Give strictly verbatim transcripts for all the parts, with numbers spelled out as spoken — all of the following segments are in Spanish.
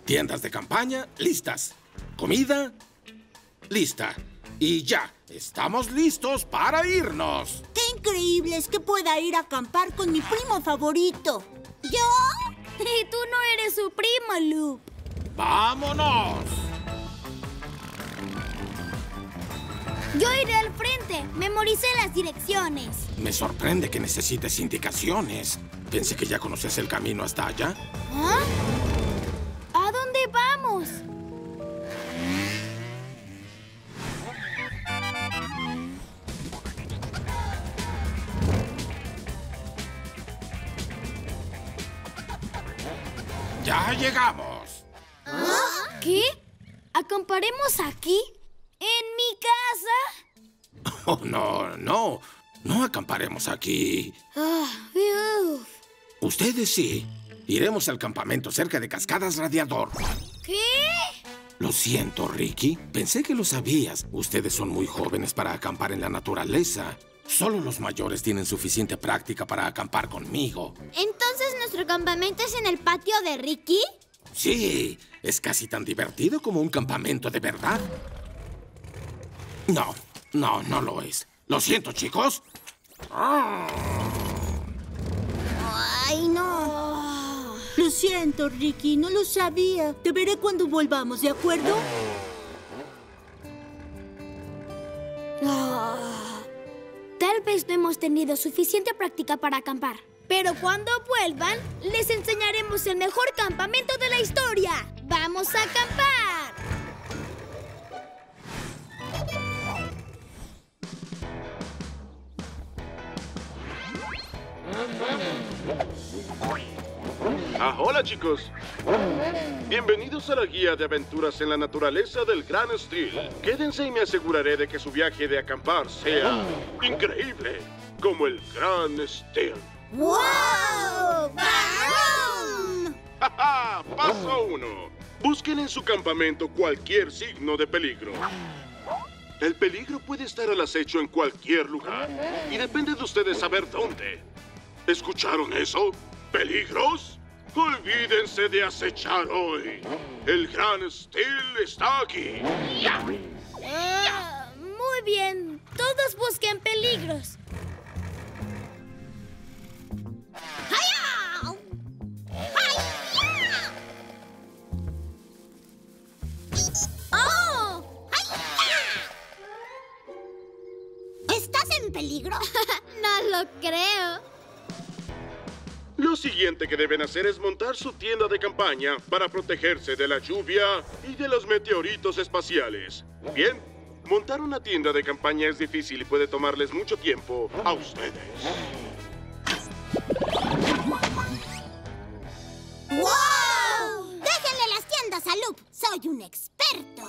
Tiendas de campaña, listas. Comida, lista. Y ya, estamos listos para irnos. ¡Qué increíble es que pueda ir a acampar con mi primo favorito! ¿Yo? Y tú no eres su primo, Loop. ¡Vámonos! Yo iré al frente. Memoricé las direcciones. Me sorprende que necesites indicaciones. Pensé que ya conoces el camino hasta allá. ¿Ah? ¿A dónde vamos? ¡Ya llegamos! ¿Ah? ¿Qué? ¿Acamparemos aquí? ¿En mi casa? Oh, no, no. No acamparemos aquí. Ah, uf. Ustedes sí. Iremos al campamento cerca de Cascadas Radiador. ¿Qué? Lo siento, Ricky. Pensé que lo sabías. Ustedes son muy jóvenes para acampar en la naturaleza. Solo los mayores tienen suficiente práctica para acampar conmigo. ¿Entonces nuestro campamento es en el patio de Ricky? Sí, es casi tan divertido como un campamento de verdad. No, no, no lo es. Lo siento, chicos. ¡Ay, no! Lo siento, Ricky, no lo sabía. Te veré cuando volvamos, ¿de acuerdo? Oh, tal vez no hemos tenido suficiente práctica para acampar. Pero cuando vuelvan, les enseñaremos el mejor campamento de la historia. ¡Vamos a acampar! Ah, hola, chicos. Bienvenidos a la guía de aventuras en la naturaleza del Gran Steel. Quédense y me aseguraré de que su viaje de acampar sea increíble, como el Gran Steel. ¡Wow! ¡Bam! ¡Ja! Paso uno. Busquen en su campamento cualquier signo de peligro. El peligro puede estar al acecho en cualquier lugar y depende de ustedes saber dónde. ¿Escucharon eso? ¿Peligros? Olvídense de acechar hoy. El Gran Steel está aquí. Ah, muy bien. Todos busquen peligros. ¡Hayao! ¡Hayao! ¡Oh! ¡Hayao! ¿Estás en peligro? No lo creo. Lo siguiente que deben hacer es montar su tienda de campaña para protegerse de la lluvia y de los meteoritos espaciales. Bien, montar una tienda de campaña es difícil y puede tomarles mucho tiempo a ustedes. ¡Wow! ¡Déjenle las tiendas a Loop! ¡Soy un experto!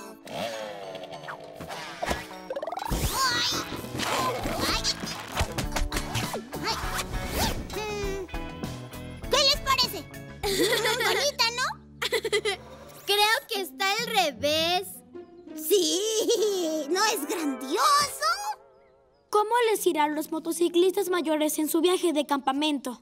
¡Ay! ¡Ay! ¡Ay! Mm. ¿Qué les parece? Muy bonita, ¿no? Creo que está al revés. ¡Sí! ¿No es grandioso? ¿Cómo les irá a los motociclistas mayores en su viaje de campamento?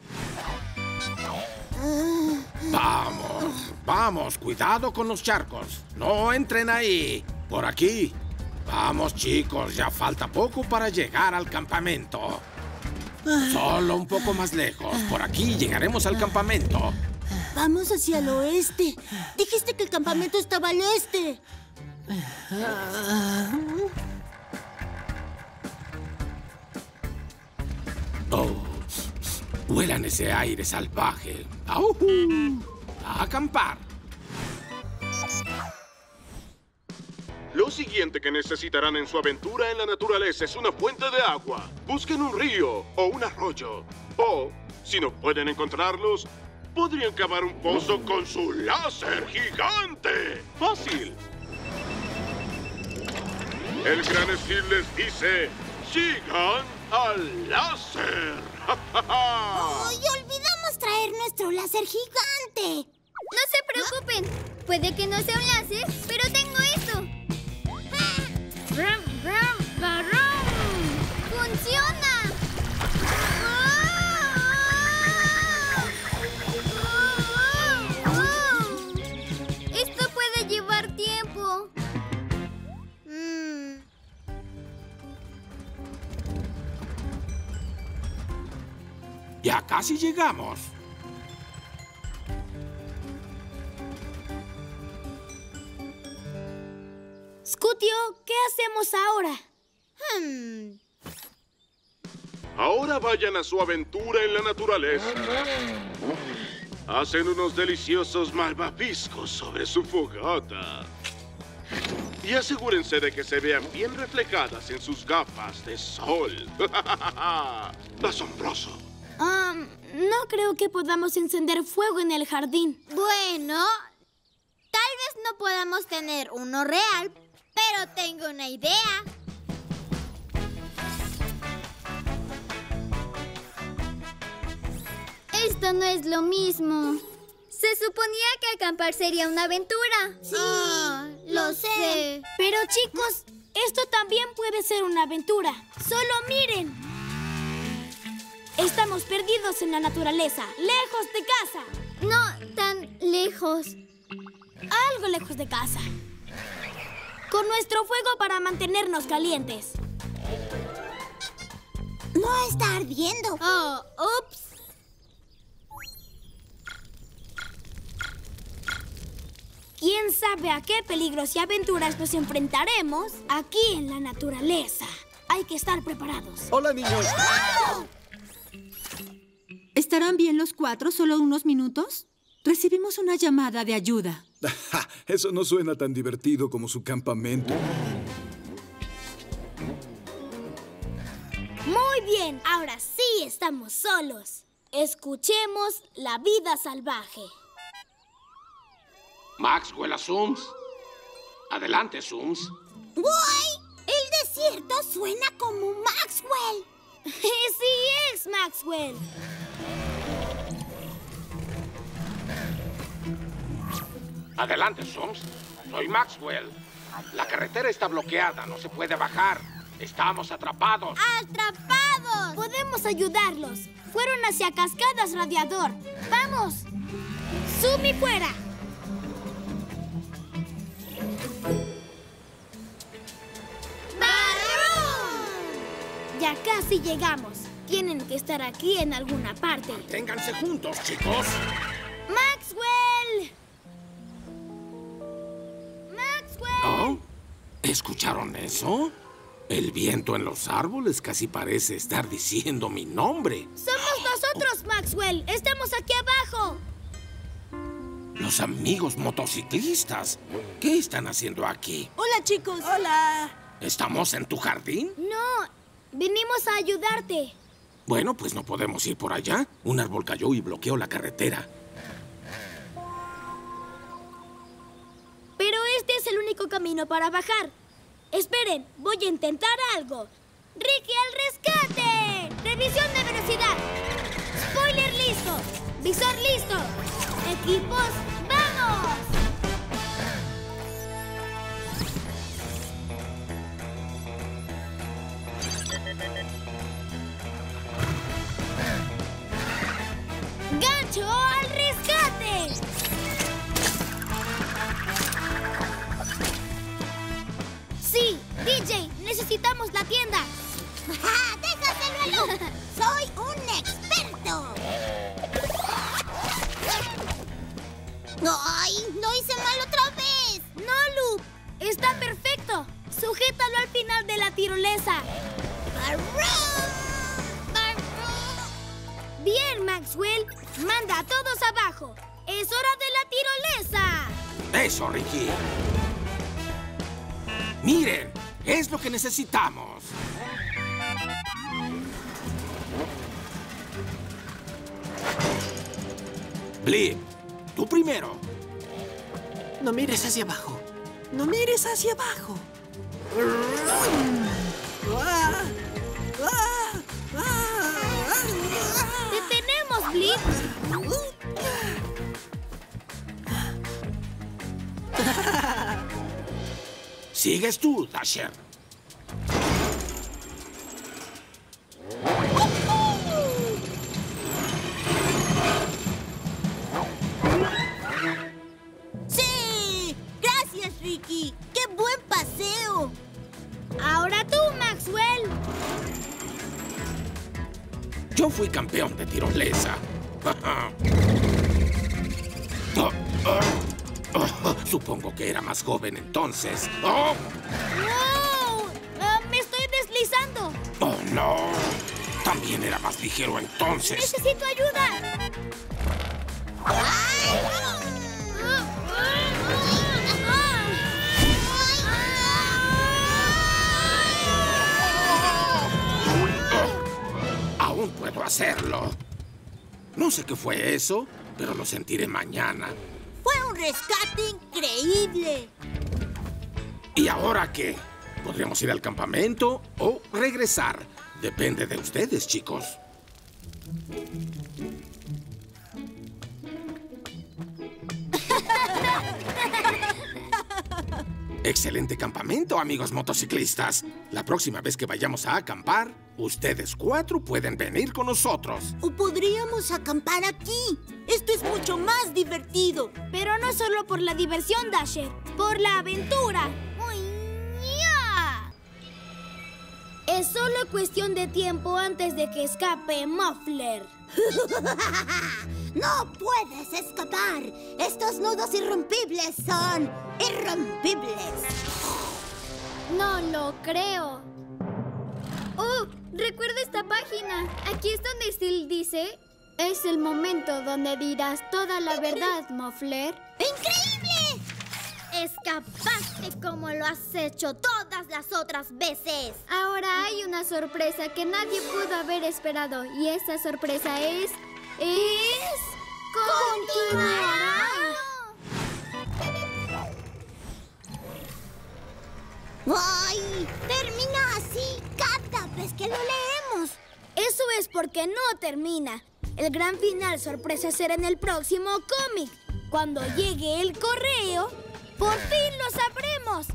Vamos, vamos, cuidado con los charcos. No entren ahí. Por aquí. Vamos, chicos, ya falta poco para llegar al campamento. Solo un poco más lejos. Por aquí llegaremos al campamento. Vamos hacia el oeste. Dijiste que el campamento estaba al este. Oh, huelan ese aire salvaje. ¡Au! A acampar. Lo siguiente que necesitarán en su aventura en la naturaleza es una fuente de agua. Busquen un río o un arroyo. O, si no pueden encontrarlos, podrían cavar un pozo con su láser gigante. ¡Fácil! El Gran Steel les dice, ¡sigan al láser! ¡Ay, olvidamos traer nuestro láser gigante! No se preocupen. Puede que no sea un láser, pero tengo esto. ¡Rum, rum, barum! ¡Funciona! ¡Oh! ¡Oh! ¡Oh! Casi llegamos. Scutio, ¿qué hacemos ahora? Hmm. Ahora vayan a su aventura en la naturaleza. Hacen unos deliciosos malvaviscos sobre su fogata. Y asegúrense de que se vean bien reflejadas en sus gafas de sol. ¡Asombroso! Um, no creo que podamos encender fuego en el jardín. Bueno, tal vez no podamos tener uno real, pero tengo una idea. Esto no es lo mismo. Se suponía que acampar sería una aventura. Sí, Ah, lo sé. Pero chicos, esto también puede ser una aventura. ¡Solo miren! Estamos perdidos en la naturaleza, lejos de casa. No tan lejos. Algo lejos de casa. Con nuestro fuego para mantenernos calientes. No está ardiendo. Oh, ups. ¿Quién sabe a qué peligros y aventuras nos enfrentaremos aquí en la naturaleza? Hay que estar preparados. Hola, niños. ¿Estarán bien los cuatro solo unos minutos? Recibimos una llamada de ayuda. Eso no suena tan divertido como su campamento. Muy bien, ahora sí estamos solos. Escuchemos la vida salvaje. Maxwell a Sums. Adelante, Sums. ¡Guay! El desierto suena como Maxwell. Sí es, Maxwell. Adelante, Sums. Soy Maxwell. La carretera está bloqueada, no se puede bajar. Estamos atrapados. ¡Atrapados! Podemos ayudarlos. Fueron hacia Cascadas Radiador. ¡Vamos! ¡Sumi fuera! Ya casi llegamos. Tienen que estar aquí en alguna parte. Ténganse juntos, chicos. ¡Maxwell! ¡Maxwell! ¿Oh? ¿Escucharon eso? El viento en los árboles casi parece estar diciendo mi nombre. ¡Somos nosotros, Maxwell! ¡Estamos aquí abajo! Los amigos motociclistas. ¿Qué están haciendo aquí? Hola, chicos. Hola. ¿Estamos en tu jardín? No, vinimos a ayudarte. Bueno, pues no podemos ir por allá. Un árbol cayó y bloqueó la carretera. Pero este es el único camino para bajar. Esperen, voy a intentar algo. ¡Ricky al rescate! ¡Revisión de velocidad! ¡Spoiler listo! ¡Visor listo! ¡Equipos, vamos! ¡Gancho al rescate! Sí, D J, necesitamos la tienda. ¡Ja! ¡Déjaselo! ¡Soy un experto! ¡Ay! ¡No hice mal otra vez! No, Loop, está perfecto. Sujétalo al final de la tirolesa. Bien, Maxwell. Manda a todos abajo. ¡Es hora de la tirolesa! Eso, Ricky. Miren, es lo que necesitamos. Blip, tú primero. No mires hacia abajo. No mires hacia abajo. ¡Detenemos, Blip! Sigues tú, Dasher. ¡Sí! ¡Gracias, Ricky! ¡Qué buen paseo! Ahora tú, Maxwell. Yo fui campeón de tirolesa. Oh, oh, oh, supongo que era más joven entonces. ¡Oh! ¡Wow! Uh, ¡Me estoy deslizando! ¡Oh, no! También era más ligero entonces. ¡Necesito ayuda! Aún puedo hacerlo. No sé qué fue eso, pero lo sentiré mañana. Fue un rescate increíble. ¿Y ahora qué? ¿Podríamos ir al campamento o regresar? Depende de ustedes, chicos. Excelente campamento, amigos motociclistas. La próxima vez que vayamos a acampar, ustedes cuatro pueden venir con nosotros. O podríamos acampar aquí. Esto es mucho más divertido. Pero no solo por la diversión, Dasher. ¡Por la aventura! Es solo cuestión de tiempo antes de que escape Muffler. ¡No puedes escapar! Estos nudos irrompibles son irrompibles. No lo creo. Oh, recuerda esta página. Aquí es donde Steel dice: es el momento donde dirás toda la verdad, Muffler. ¡Increíble! Escapaste como lo has hecho todas las otras veces. Ahora hay una sorpresa que nadie pudo haber esperado. Y esa sorpresa es... es... ¡continuará! ¡Ay! Termina así cada vez que lo leemos. Eso es porque no termina. El gran final sorpresa será en el próximo cómic. Cuando llegue el correo, ¡por fin lo sabremos!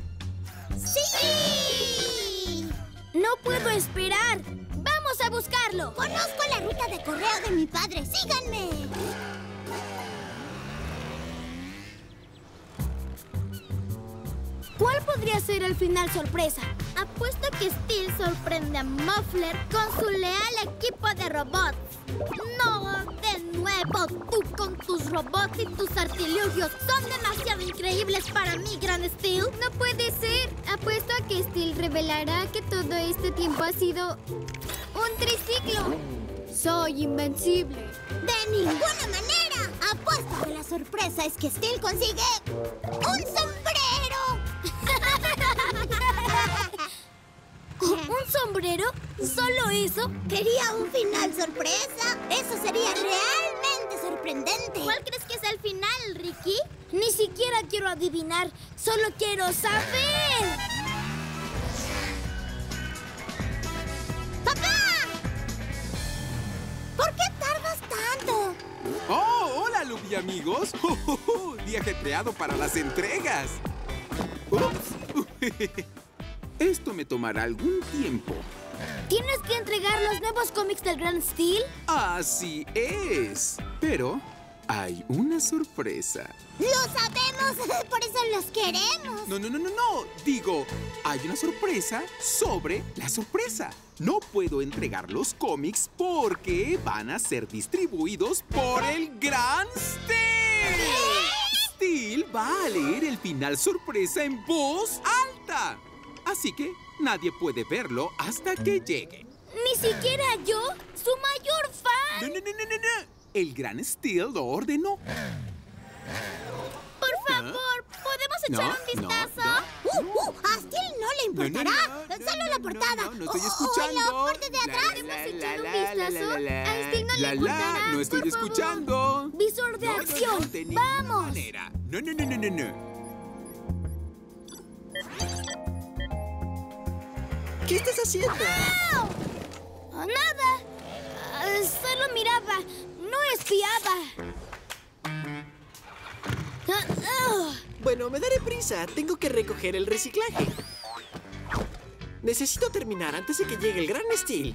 ¡Sí! ¡No puedo esperar! ¡Vamos a buscarlo! Conozco la ruta de correo de mi padre. ¡Síganme! ¿Cuál podría ser el final sorpresa? Apuesto que Steel sorprende a Muffler con su leal equipo de robots. ¡No! ¡De nuevo! ¡Tú con tus robots y tus artilugios! ¡Son demasiado increíbles para mí, Gran Steel! ¡No puede ser! Apuesto a que Steel revelará que todo este tiempo ha sido... ¡un triciclo! ¡Soy invencible! ¡De ninguna manera! Apuesto que la sorpresa es que Steel consigue... ¡un sombrero! ¿Un sombrero? ¿Solo eso? Quería un final sorpresa. Eso sería realmente sorprendente. ¿Cuál crees que es el final, Ricky? Ni siquiera quiero adivinar. Solo quiero saber. ¡Papá! ¿Por qué tardas tanto? ¡Oh, hola, Luby, amigos! ¡Oh, oh, oh! Día ajetreado para las entregas. ¡Ups! Esto me tomará algún tiempo. ¿Tienes que entregar los nuevos cómics del Gran Steel? Así es. Pero hay una sorpresa. ¡Lo sabemos! ¡Por eso los queremos! No, no, no, no, no. Digo, hay una sorpresa sobre la sorpresa. No puedo entregar los cómics porque van a ser distribuidos por el Gran Steel. Steel va a leer el final sorpresa en voz alta. Así que nadie puede verlo hasta que llegue. ¿Ni siquiera yo? ¡Su mayor fan! No, no, no, no, no, no. El Gran Steel lo ordenó. Por favor, ¿podemos echar No, un no, vistazo? no. ¡Uh, uh! ¡A Steel no le importará! No, no, no, ¡Solo no, la no, portada! No, no, no estoy ¡Oh, escuchando. en la parte de atrás! ¿Podemos echar un la, la, vistazo? la, la, A Steel no le la, la, importará, no estoy por favor. escuchando. Visor de No, no, acción. no, de ninguna ¡Vamos! manera. No, no, no, no, no, no. ¿Qué estás haciendo? ¡Oh, nada! Ah, solo miraba, no espiaba. Ah, ah. Bueno, me daré prisa. Tengo que recoger el reciclaje. Necesito terminar antes de que llegue el Gran Steel.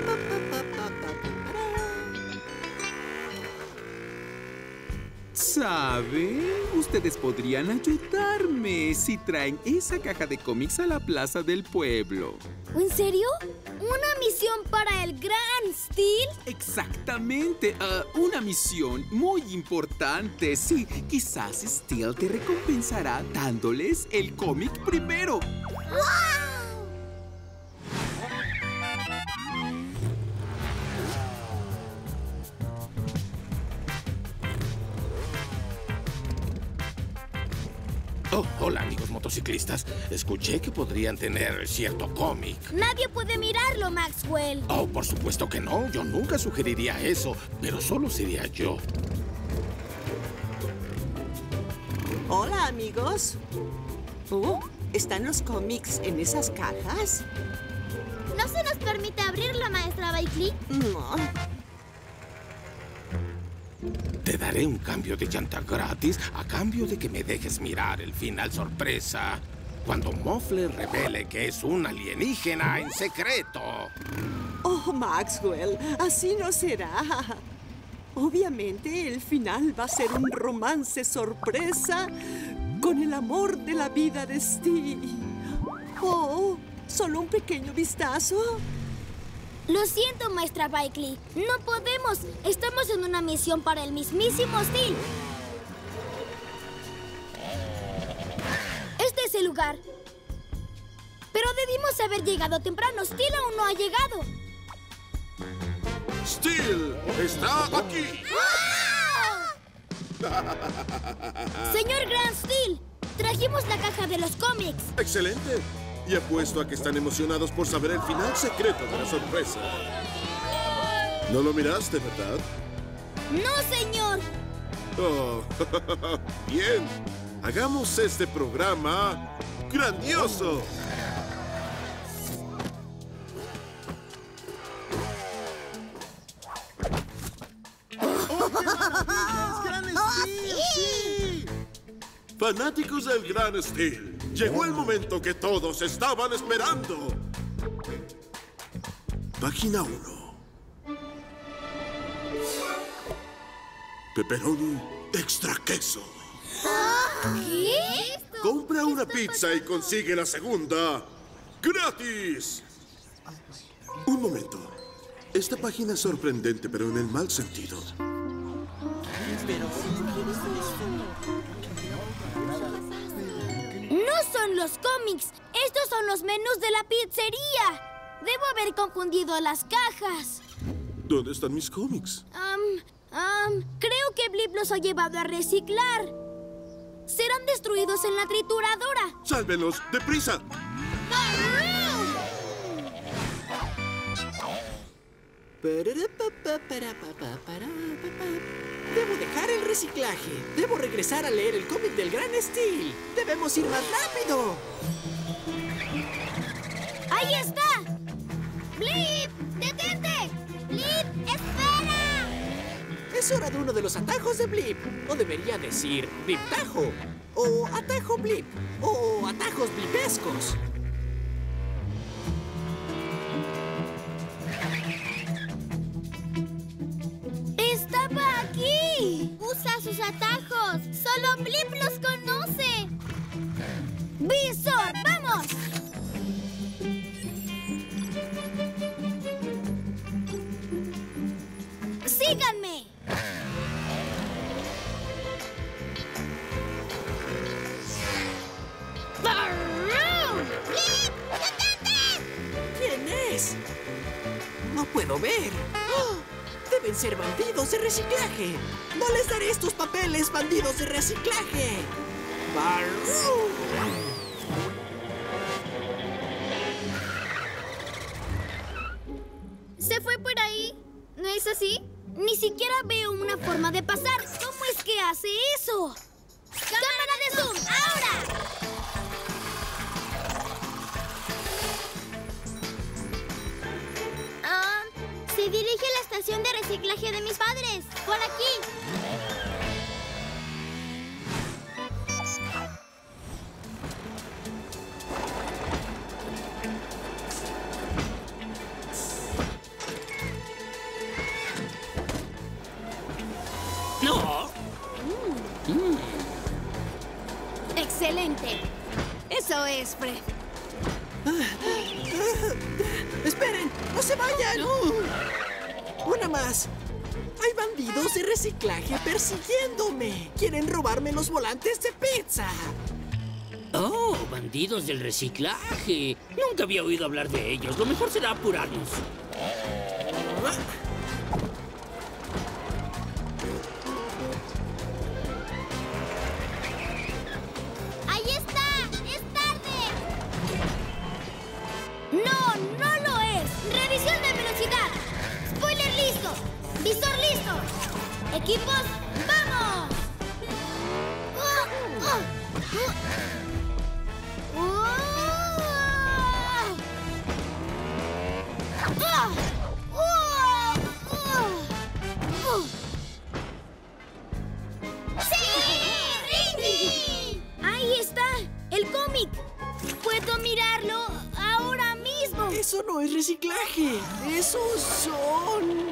¿Saben? Ustedes podrían ayudarme si traen esa caja de cómics a la plaza del pueblo. ¿En serio? ¿Una misión para el Gran Steel? Exactamente. Uh, una misión muy importante. Sí, quizás Steel te recompensará dándoles el cómic primero. Oh, hola, amigos motociclistas. Escuché que podrían tener cierto cómic. Nadie puede mirarlo, Maxwell. Oh, por supuesto que no. Yo nunca sugeriría eso, pero solo sería yo. Hola, amigos. Oh, ¿están los cómics en esas cajas? ¿No se nos permite abrirla, maestra Bailey? No. Te daré un cambio de llanta gratis a cambio de que me dejes mirar el final sorpresa. Cuando Muffler revele que es un alienígena en secreto. Oh, Maxwell, así no será. Obviamente, el final va a ser un romance sorpresa con el amor de la vida de Steve. Oh, ¿solo un pequeño vistazo? Lo siento, maestra Bailey. No podemos. Estamos en una misión para el mismísimo Steel. Este es el lugar. Pero debimos haber llegado temprano. Steel aún no ha llegado. ¡Steel está aquí! Señor Gran Steel, trajimos la caja de los cómics. ¡Excelente! Y apuesto a que están emocionados por saber el final secreto de la sorpresa. ¿No lo miraste, verdad? No, señor. Oh, bien. Hagamos este programa grandioso. ¡Sí! Fanáticos del Gran Steel, llegó el momento que todos estaban esperando. Página uno. Pepperoni extra queso. ¿Qué? Compra una pizza y consigue la segunda gratis. Un momento. Esta página es sorprendente, pero en el mal sentido. No son los cómics. Estos son los menús de la pizzería. Debo haber confundido las cajas. ¿Dónde están mis cómics? Um, um, creo que Blip los ha llevado a reciclar. Serán destruidos en la trituradora. ¡Sálvenlos! ¡Deprisa! Debo dejar el reciclaje. Debo regresar a leer el cómic del Gran Steel. Debemos ir más rápido. ¡Ahí está! ¡Blip! ¡Detente! ¡Blip! ¡Espera! Es hora de uno de los atajos de Blip. O debería decir Blip-tajo. O atajo Blip. O atajos blipescos. ¡Estaba aquí! ¡Usa sus atajos! ¡Solo Blip los conoce! ¡Visor, vamos! ¡Síganme! ¡Blip! ¡Detente! ¿Quién es? No puedo ver. ¡Oh! Deben ser bandidos de reciclaje. No les daré estos papeles, bandidos de reciclaje. ¡Barrú! ¿Se fue por ahí? ¿No es así? Ni siquiera veo una forma de pasar. ¿Cómo es que hace eso? ¡Cámara de zoom! ¡Ahora! Ah, se dirige a la estación de reciclaje de mis padres. Por aquí. ¡No! ¡Excelente! Eso es, Fred. ¡Esperen! ¡No se vayan! ¡Una más! Hay bandidos de reciclaje persiguiéndome. Quieren robarme los volantes de pizza. Oh, bandidos del reciclaje. Nunca había oído hablar de ellos. Lo mejor será apurarnos. ¡Ahí está! ¡Es tarde! ¡No, no lo es! ¡Revisión de velocidad! ¡Spoiler listo! ¡Visor listo! ¡Equipos, vamos! ¡Oh! ¡Oh! ¡Oh! ¡Sí! ¡Ricky! ¡Ahí está! ¡El cómic! ¡Puedo mirarlo ahora mismo! Eso no es reciclaje. Esos son...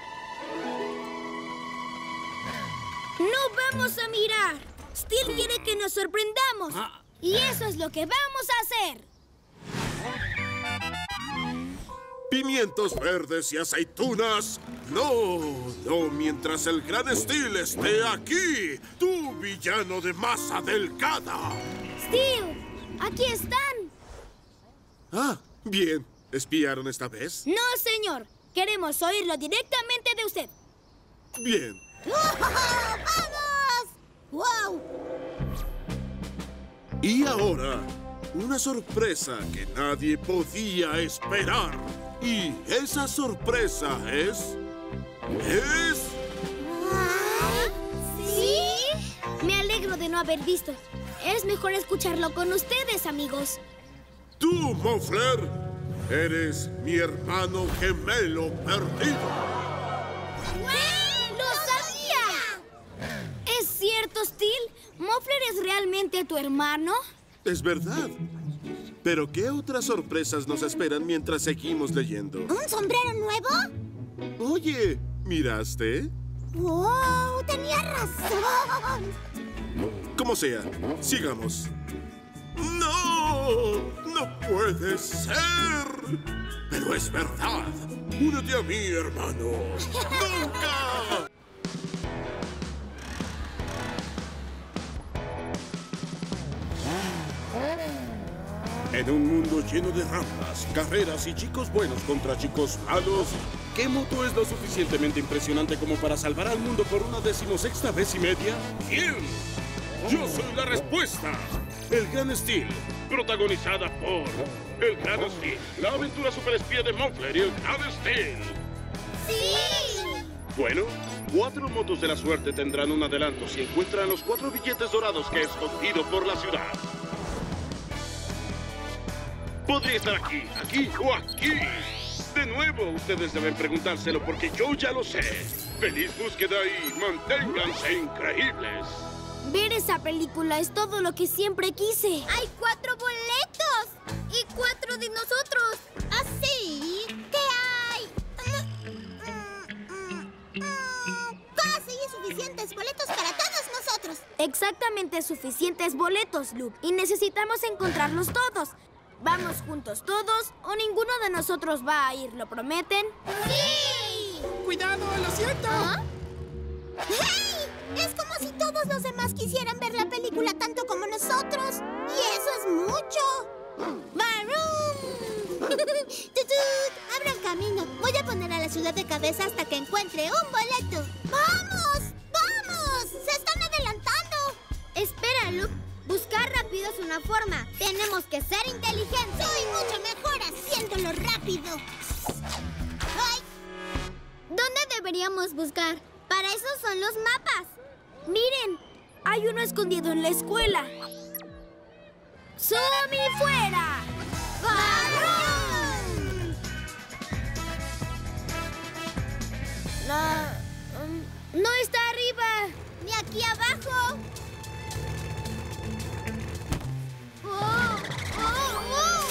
¡No vamos a mirar! Steel quiere que nos sorprendamos. Y eso es lo que vamos a hacer. Pimientos verdes y aceitunas. No, no mientras el gran Steel esté aquí. Tu villano de masa delgada. Steel, aquí están. Ah, bien. ¿Espiaron esta vez? No, señor. Queremos oírlo directamente de usted. Bien. ¡Vamos! ¡Wow! Y ahora, una sorpresa que nadie podía esperar. Y esa sorpresa es... ¡Es... ¿Sí? Me alegro de no haber visto. Es mejor escucharlo con ustedes, amigos. Tú, Muffler, eres mi hermano gemelo perdido. ¡Lo sabía! ¿Es cierto, Steel? ¿Muffler es realmente tu hermano? Es verdad. Pero ¿qué otras sorpresas nos esperan mientras seguimos leyendo? ¿Un sombrero nuevo? Oye, ¿miraste? ¡Wow! ¡Tenía razón! Como sea, sigamos. ¡No! ¡No puede ser! Pero es verdad. Únete a mí, hermano. ¡Nunca! En un mundo lleno de rampas, carreras y chicos buenos contra chicos malos, ¿qué moto es lo suficientemente impresionante como para salvar al mundo por una decimosexta vez y media? ¿Quién? Yo soy la respuesta. El Gran Steel, protagonizada por El Gran Steel, la aventura superespía de Muffler y El Gran Steel. ¡Sí! Bueno, cuatro motos de la suerte tendrán un adelanto si encuentran los cuatro billetes dorados que he escondido por la ciudad. Podría estar aquí, aquí o aquí. De nuevo, ustedes deben preguntárselo porque yo ya lo sé. Feliz búsqueda y manténganse increíbles. Ver esa película es todo lo que siempre quise. ¡Hay cuatro boletos! ¡Y cuatro de nosotros! ¿Así? ¿Qué hay? Casi suficientes boletos para todos nosotros. Exactamente suficientes boletos, Luke. Y necesitamos encontrarlos todos. ¿Vamos juntos todos o ninguno de nosotros va a ir? ¿Lo prometen? ¡Sí! ¡Cuidado, lo siento! ¿Ah? ¡Hey! Es como si todos los demás quisieran ver la película tanto como nosotros. Y eso es mucho. ¡Barum! ¡Tutut! ¡Abran camino! Voy a poner a la ciudad de cabeza hasta que encuentre un boleto. ¡Vamos! ¡Vamos! ¡Se están adelantando! Espera, Luke. Buscar rápido es una forma. Tenemos que ser inteligentes. Soy mucho mejor haciéndolo rápido. ¡Ay! ¿Dónde deberíamos buscar? Para eso son los mapas. Miren, hay uno escondido en la escuela. ¡Sumi fuera! ¡Varón! La... um, no está arriba. Ni aquí abajo. ¡Oh! ¡Oh! ¡Oh!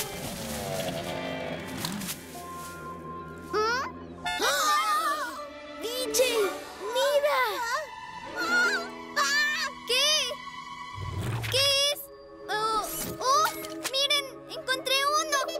¿Ah? ¡Ah! ¡Diche! ¡Mira! ¡Ah! ¡Ah! ¿Qué? ¿Qué es? ¡Oh! ¡Oh! ¡Miren! ¡Encontré uno!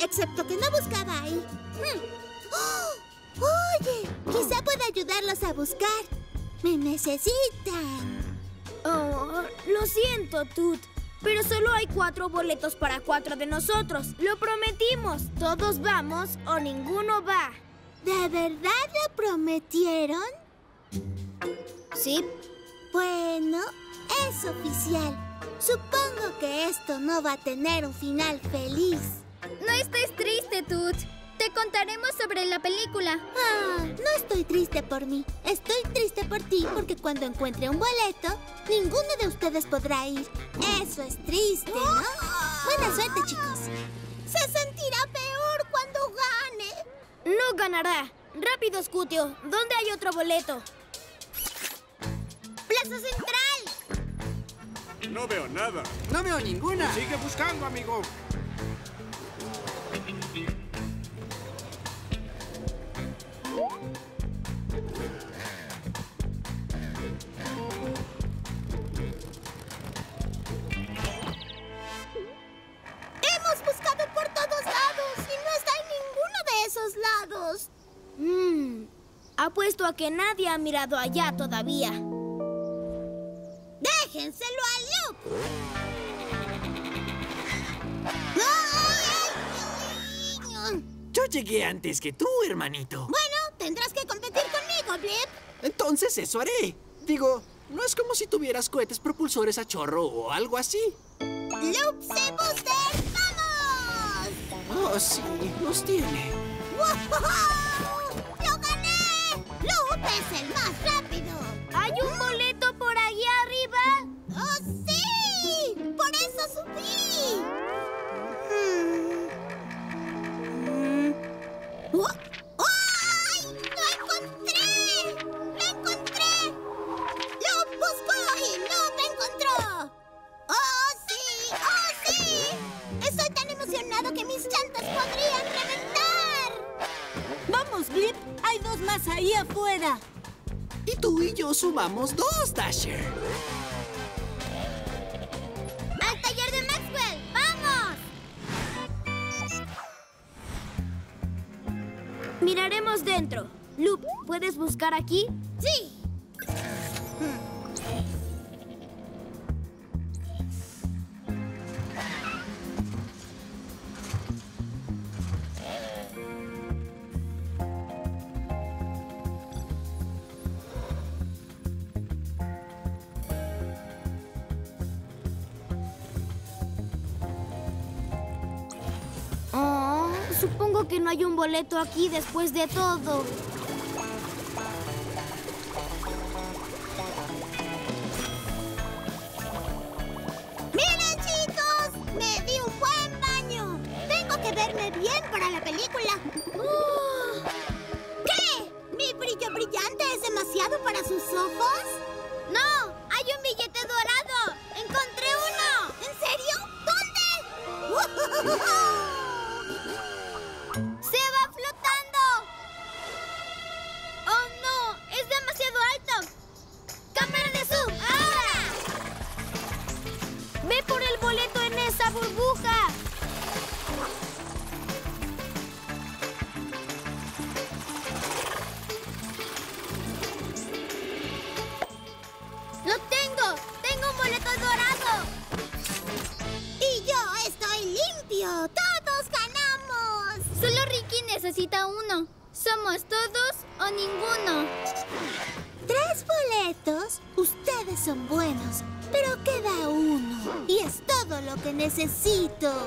excepto que no buscaba ahí. Hmm. ¡Oh! Oye, quizá pueda ayudarlos a buscar. Me necesitan. Oh, lo siento, Toot. Pero solo hay cuatro boletos para cuatro de nosotros. Lo prometimos. Todos vamos o ninguno va. ¿De verdad lo prometieron? Sí. Bueno, es oficial. Supongo que esto no va a tener un final feliz. No estés triste, Toot. Te contaremos sobre la película. Ah, no estoy triste por mí. Estoy triste por ti porque cuando encuentre un boleto, ninguno de ustedes podrá ir. Eso es triste, ¿no? Buena suerte, chicos. Se sentirá peor cuando gane. No ganará. Rápido, Scutio. ¿Dónde hay otro boleto? ¡Plaza Central! No veo nada. No veo ninguna. Sigue buscando, amigo. Hemos buscado por todos lados y no está en ninguno de esos lados. Mmm. Apuesto a que nadie ha mirado allá todavía. ¡Déjenselo a Luke! Yo llegué antes que tú, hermanito. Bueno, tendrás que competir conmigo, Blip. Entonces eso haré. Digo, no es como si tuvieras cohetes propulsores a chorro o algo así. ¡Loop C Booster! ¡Vamos! Oh, sí, los tiene. ¡Wow! ¡Lo gané! ¡Loop es el más rápido! ¿Hay un boleto por allá arriba? ¡Oh, sí! ¡Por eso subí! Hmm. ¡Ay! ¡Lo encontré! ¡Lo encontré! ¡Lo buscó y no me encontró! ¡Oh, sí! ¡Oh, sí! Estoy tan emocionado que mis llantas podrían reventar. ¡Vamos, Blip! ¡Hay dos más ahí afuera! Y tú y yo sumamos dos, Dasher. ¡Al taller de Maxwell! ¡Vamos! Miraremos dentro. Loop, ¿puedes buscar aquí? ¡Sí! Oh, supongo que no hay un boleto aquí después de todo. ¡Miren, chicos! ¡Me di un buen baño! Tengo que verme bien para la película. Uh, ¿Qué? ¿Mi brillo brillante es demasiado para sus ojos? ¡No! ¡Hay un billete dorado! ¡Encontré uno! ¿En serio? ¿Dónde? ¡Se va flotando! ¡Oh, no! ¡Es demasiado alto! ¡Cámara de zoom! ¡Ahora! ¡Ve por el boleto en esa burbuja! ¡Lo tengo! ¡Tengo un boleto dorado! Y yo estoy limpio. ¡Todos ganamos! Solo Ricky necesita uno. ¿Somos todos o ninguno? ¿Tres boletos? Ustedes son buenos, pero queda uno. Y es todo lo que necesito.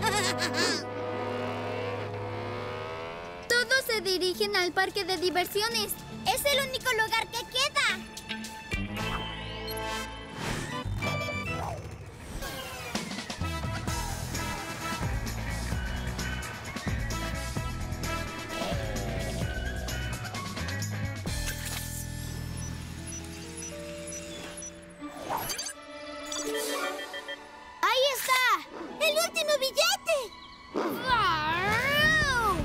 Todos se dirigen al parque de diversiones. Es el único lugar que queda. ¡Ahí está! ¡El último billete! ¡Wow!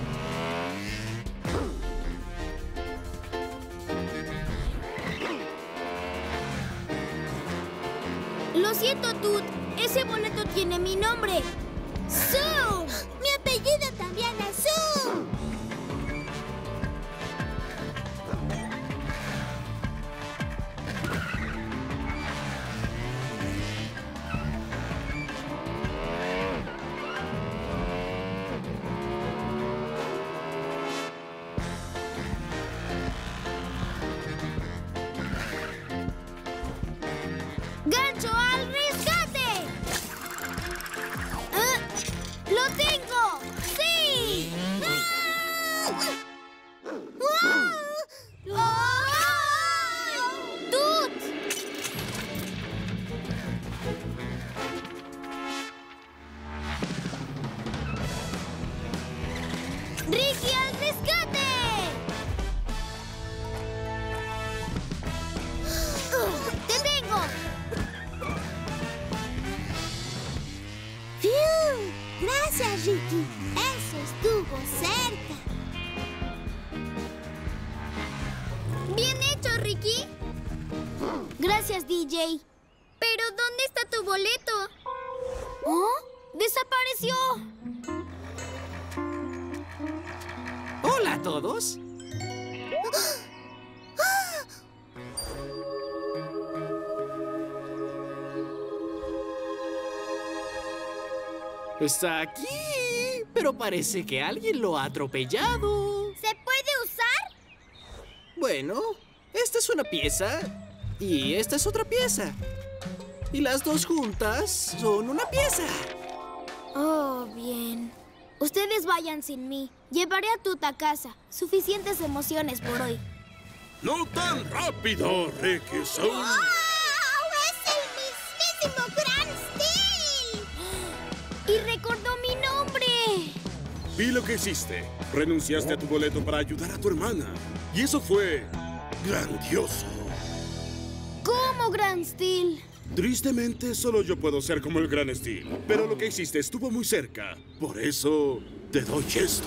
Lo siento, Toot. Ese boleto tiene mi nombre. ¡Zoom! Mi apellido también. Ricky. Eso estuvo cerca. Bien hecho, Ricky. Gracias, D J. Pero, ¿dónde está tu boleto? ¿Oh? ¡Desapareció! Hola a todos. Está aquí, pero parece que alguien lo ha atropellado. ¿Se puede usar? Bueno, esta es una pieza y esta es otra pieza. Y las dos juntas son una pieza. Oh, bien. Ustedes vayan sin mí. Llevaré a Tut a casa. Suficientes emociones por hoy. ¡No tan rápido, Ricky Sun! ¡Wow! ¡Es el mismísimo Gran Steel! ¡Y recordó mi nombre! Vi lo que hiciste. Renunciaste a tu boleto para ayudar a tu hermana. Y eso fue grandioso. ¿Cómo, Gran Steel? Tristemente, solo yo puedo ser como el Gran Steel. Pero lo que hiciste estuvo muy cerca. Por eso, te doy esto.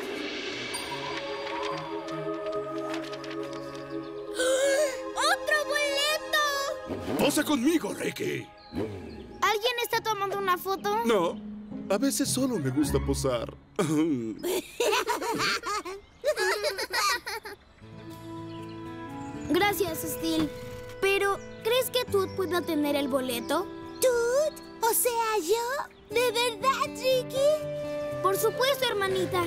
¡Otro boleto! ¡Posa conmigo, Ricky! ¿Alguien está tomando una foto? No, a veces solo me gusta posar. Gracias, Steel. Pero, ¿crees que Tut pueda tener el boleto? ¿Tut? O sea, ¿yo? ¿De verdad, Ricky? Por supuesto, hermanita.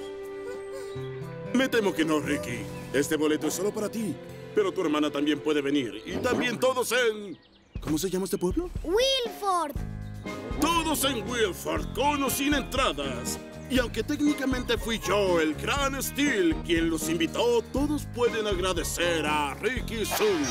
Me temo que no, Ricky. Este boleto es solo para ti. Pero tu hermana también puede venir. Y también todos en... ¿Cómo se llama este pueblo? Wilford. Todos en Wilford, con o sin entradas. Y aunque técnicamente fui yo, el Gran Steel, quien los invitó, todos pueden agradecer a Ricky Sun.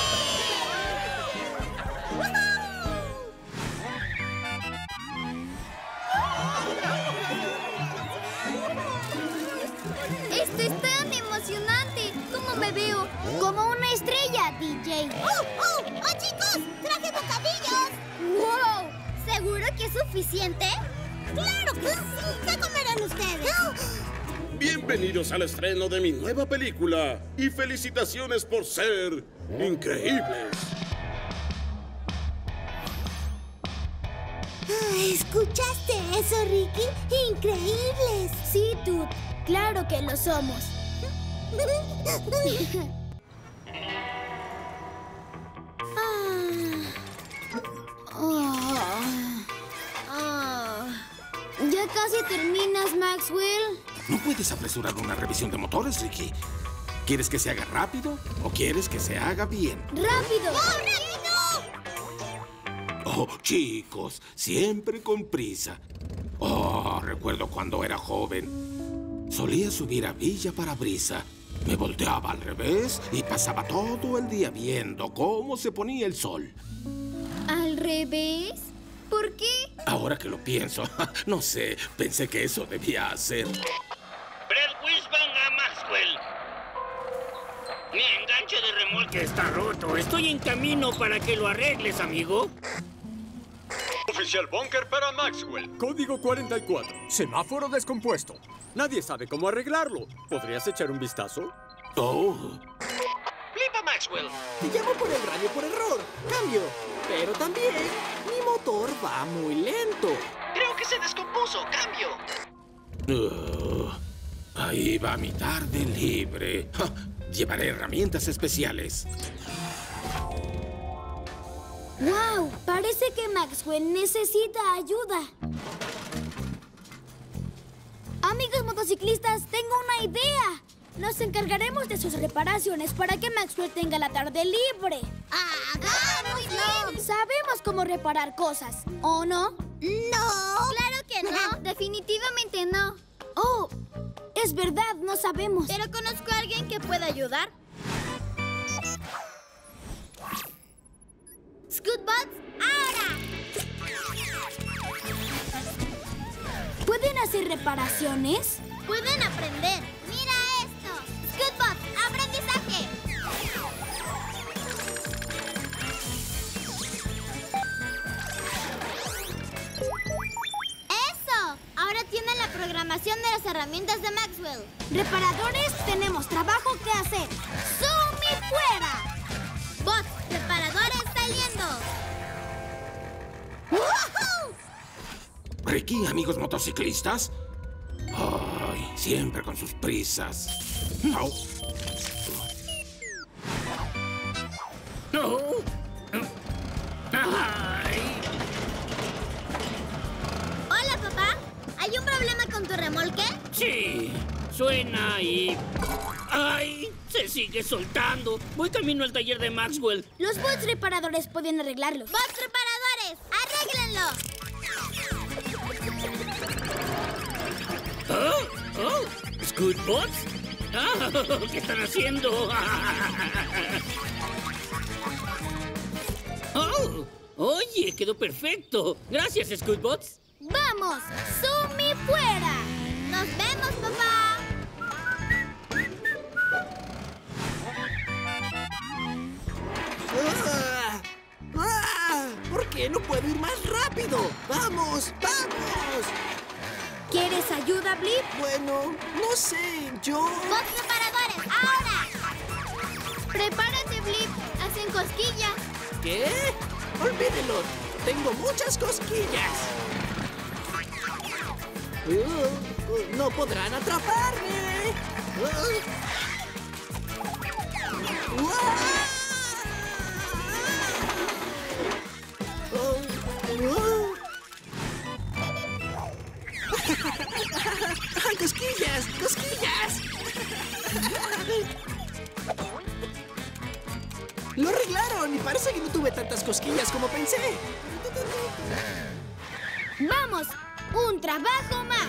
¡Esto es tan emocionante! ¿Cómo me veo? Como una estrella, D J. ¡Oh, oh! ¡Oh, chicos! ¡Traje bocadillos! ¡Wow! ¿Seguro que es suficiente? ¡Claro que sí! ¿Qué comerán ustedes? Bienvenidos al estreno de mi nueva película. Y felicitaciones por ser increíbles. ¿Escuchaste eso, Ricky? ¡Increíbles! Sí, Tut. Claro que lo somos. ¿Ya casi terminas, Maxwell? No puedes apresurar una revisión de motores, Ricky. ¿Quieres que se haga rápido o quieres que se haga bien? ¡Rápido! ¡Oh, rápido! Oh, chicos, siempre con prisa. Oh, recuerdo cuando era joven. Solía subir a Villa Parabrisa. Me volteaba al revés y pasaba todo el día viendo cómo se ponía el sol. ¿Al revés? ¿Por qué? Ahora que lo pienso, no sé, pensé que eso debía hacer. Brett Wisban a Maxwell. Mi enganche de remolque está roto. Estoy en camino para que lo arregles, amigo. Oficial Bunker para Maxwell. Código cuarenta y cuatro. Semáforo descompuesto. Nadie sabe cómo arreglarlo. ¿Podrías echar un vistazo? Oh. Flipa, Maxwell. Te llamo por el radio por error. Cambio. Pero también mi motor va muy lento. Creo que se descompuso. Cambio. Uh, ahí va mi tarde libre. Ja, llevaré herramientas especiales. ¡Wow! Parece que Maxwell necesita ayuda. Amigos motociclistas, tengo una idea. Nos encargaremos de sus reparaciones para que Maxwell tenga la tarde libre. ¡Ah, muy bien! Sabemos cómo reparar cosas, ¿o no? ¡No! Claro que no. Definitivamente no. Oh, es verdad, no sabemos. Pero conozco a alguien que pueda ayudar. Scootbots, ahora. ¿Pueden hacer reparaciones? Pueden aprender. Mira esto. Scootbots, aprendizaje. Eso. Ahora Maxwell. Reparadores, tenemos trabajo que hacer. ¡Sumi fuera! Bots reparadores saliendo. ¡Woohoo! Ricky, amigos motociclistas. Ay, siempre con sus prisas. No. No. Ay. Hola, papá. ¿Hay un problema con tu remolque? Sí, suena y... ¡Ay! Se sigue soltando. Voy camino al taller de Maxwell. Los bots reparadores pueden arreglarlo. ¡Bots reparadores! ¡Arréglenlo! ¿Oh? ¿Oh? ¿Scootbots? Ah, ¿qué están haciendo? ¡Oh! Oye, quedó perfecto. Gracias, Scootbots. ¡Vamos! ¡Sumi fuera! ¡Nos vemos, papá! ¡Ah! ¡Ah! ¿Por qué no puedo ir más rápido? ¡Vamos! ¡Vamos! ¿Quieres ayuda, Blip? Bueno, no sé, yo... ¡Bots reparadores, ahora! ¡Prepárate, Blip! ¡Hacen cosquillas! ¿Qué? Olvídenlo. Tengo muchas cosquillas. Uh, uh, no podrán atraparme. Uh. Uh. Uh. Uh. ¡Cosquillas! ¡Cosquillas! ¡Lo arreglaron! Y parece que no tuve tantas cosquillas como pensé. ¡Vamos! ¡Un trabajo más!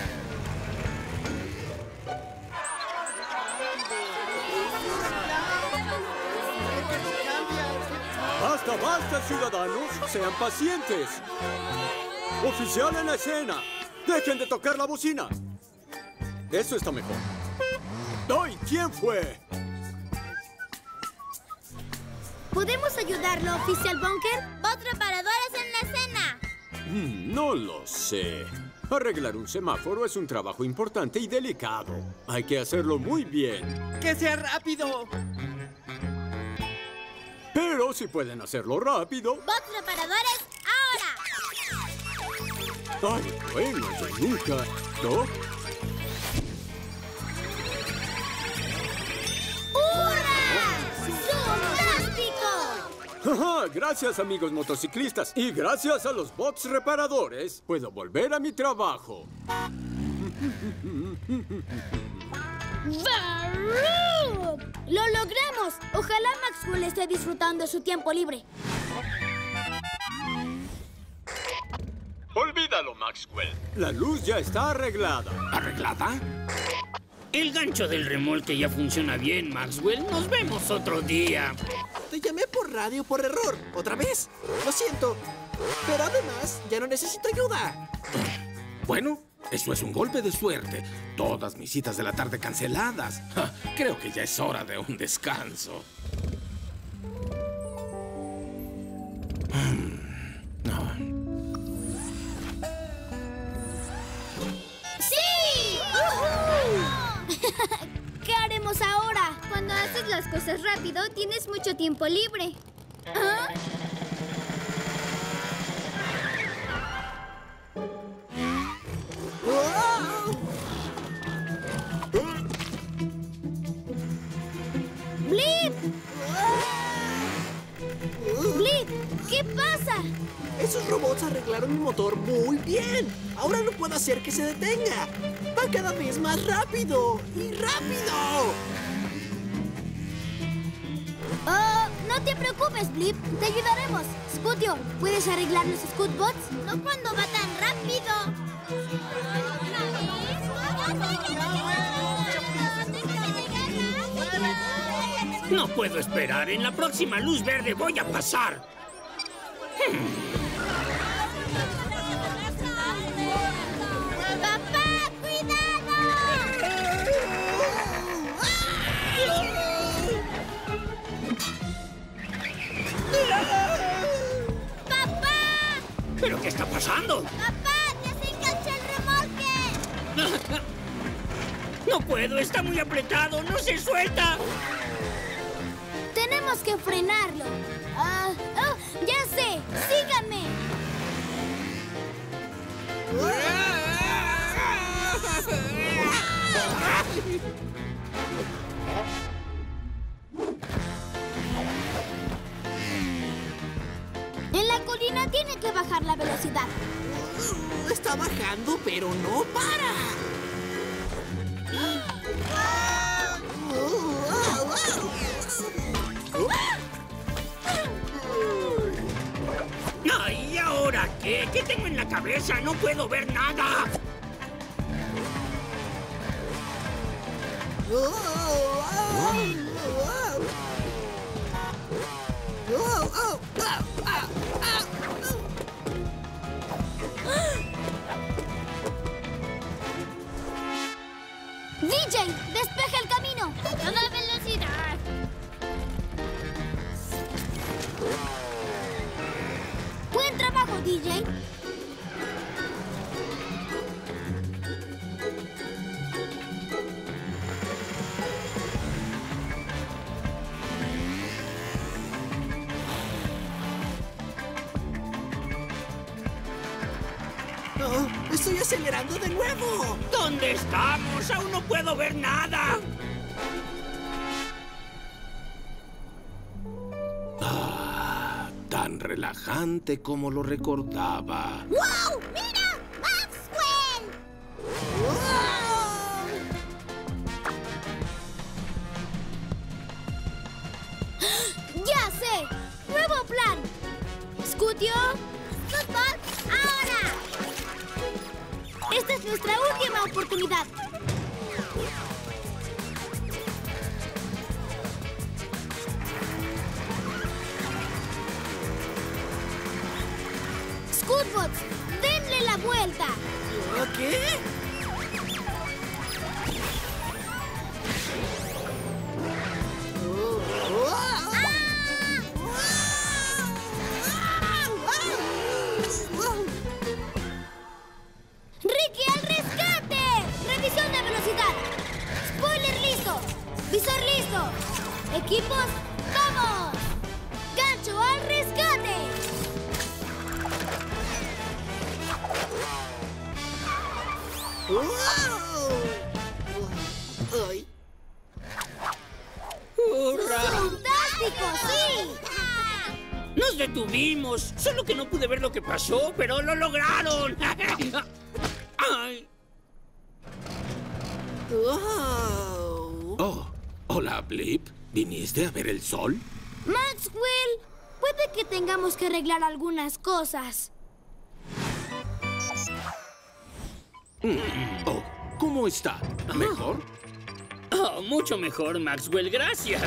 ¡Basta, basta, ciudadanos! ¡Sean pacientes! ¡Oficial en la escena! ¡Dejen de tocar la bocina! Eso está mejor. ¡Ay! ¿Quién fue? ¿Podemos ayudarlo, oficial Bunker? ¡Bots reparadores en la escena! Mm, no lo sé. Arreglar un semáforo es un trabajo importante y delicado. Hay que hacerlo muy bien. ¡Que sea rápido! Pero si pueden hacerlo rápido... ¡Bots reparadores, ahora! ¡Ay, bueno, yo nunca... ¿No? ¡Hurra! ¡Fantástico! Ajá, gracias, amigos motociclistas. Y gracias a los bots reparadores, puedo volver a mi trabajo. ¡Varroom! ¡Lo logramos! Ojalá Maxwell esté disfrutando su tiempo libre. Olvídalo, Maxwell. La luz ya está arreglada. ¿Arreglada? El gancho del remolque ya funciona bien, Maxwell. Nos vemos otro día. Te llamé por radio por error. ¿Otra vez? Lo siento. Pero además, ya no necesito ayuda. Bueno, eso es un golpe de suerte. Todas mis citas de la tarde canceladas. Ja, creo que ya es hora de un descanso. No. ¡Sí! ¡Uhú! ¿Qué haremos ahora? Cuando haces las cosas rápido, tienes mucho tiempo libre. ¿Ah? ¡Blip! ¡Blip! ¿Qué pasa? Esos robots arreglaron mi motor muy bien. Ahora no puedo hacer que se detenga. Va cada vez más rápido y rápido. Oh, no te preocupes, Blip. Te ayudaremos. Scooter, ¿puedes arreglar los Scootbots? No cuando va tan rápido. No puedo esperar. En la próxima luz verde voy a pasar. ¡Papá, cuidado! ¡Papá! ¿Pero qué está pasando? ¡Papá, ya se enganchó el remolque! No puedo, está muy apretado, no se suelta. Tenemos que frenarlo. Ah, oh, ya sé, síganme. En la colina tiene que bajar la velocidad. Está bajando, pero no para. Ay, ¿y ahora qué? ¿Qué tengo en la cabeza? No puedo ver nada. D J, despeja el camino. ¡A toda velocidad! Buen trabajo, D J. Oh, ¡estoy acelerando de nuevo! ¿Dónde estamos? Aún no puedo ver nada. Ah, tan relajante como lo recordaba. ¡Wow! ¡Mira! ¡Maxwell! ¡Ya sé! ¡Nuevo plan! ¡Scutio! ¡Fútbol, ahora! ¡Esta es nuestra última oportunidad! ¡Scootbots! ¡Denle la vuelta! ¿Qué? ¡Ricky al rescate! ¡Revisión de velocidad! ¡Spoiler listo! ¡Visor listo! ¡Equipos, vamos! ¡Gancho al rescate! ¡Ay! ¡Hurra! ¡Fantástico, sí! Nos detuvimos. Solo que no pude ver lo que pasó, pero lo lograron. Ay. Wow. Oh, hola, Blip. ¿Viniste a ver el sol? Maxwell, puede que tengamos que arreglar algunas cosas. Mm, oh, ¿cómo está? ¿Mejor? Oh, mucho mejor, Maxwell. Gracias.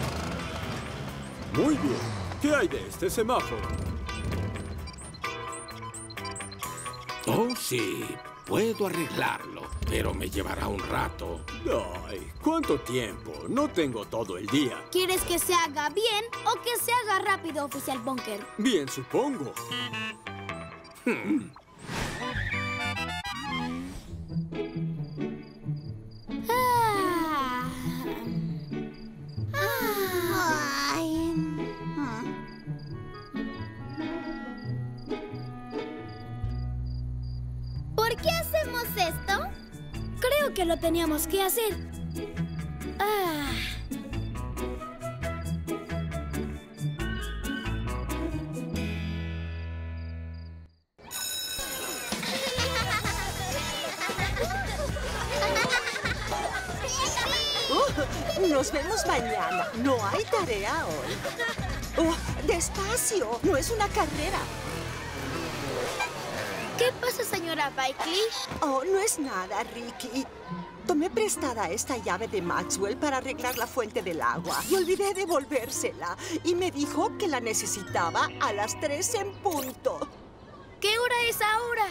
Muy bien. ¿Qué hay de este semáforo? Oh, sí. Puedo arreglarlo, pero me llevará un rato. Ay, ¿cuánto tiempo? No tengo todo el día. ¿Quieres que se haga bien o que se haga rápido, oficial Bunker? Bien, supongo. Hmm. Ah. Ay. ¿Por qué hacemos esto? Creo que lo teníamos que hacer. Ah. Uh, nos vemos mañana. No hay tarea hoy. Oh, despacio. No es una carrera. ¿Qué pasa, señora Bikely? Oh, no es nada, Ricky. Tomé prestada esta llave de Maxwell para arreglar la fuente del agua y olvidé devolvérsela. Y me dijo que la necesitaba a las tres en punto. ¿Qué hora es ahora?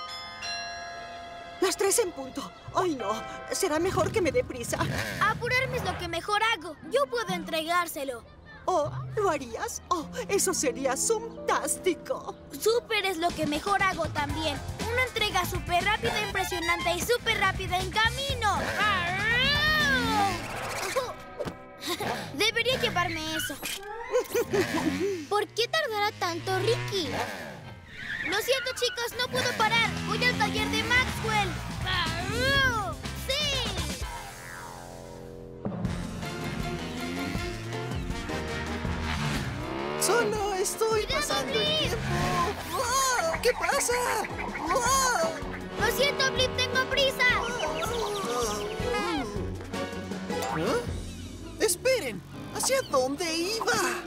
Las tres en punto. Ay, no. Será mejor que me dé prisa. Apurarme es lo que mejor hago. Yo puedo entregárselo. Oh, ¿lo harías? Oh, eso sería fantástico. Súper es lo que mejor hago también. Una entrega súper rápida, impresionante y súper rápida en camino. ¡Arr! ¿Por qué tardará tanto, Ricky? Lo siento, chicos, no puedo parar. Voy al taller de Maxwell. ¡Barroo! ¡Sí! Solo estoy pasando el tiempo. ¡Oh! ¿Qué pasa? ¡Oh! Lo siento, Blip, tengo prisa. ¿Ah? ¡Esperen! ¿Hacia dónde iba?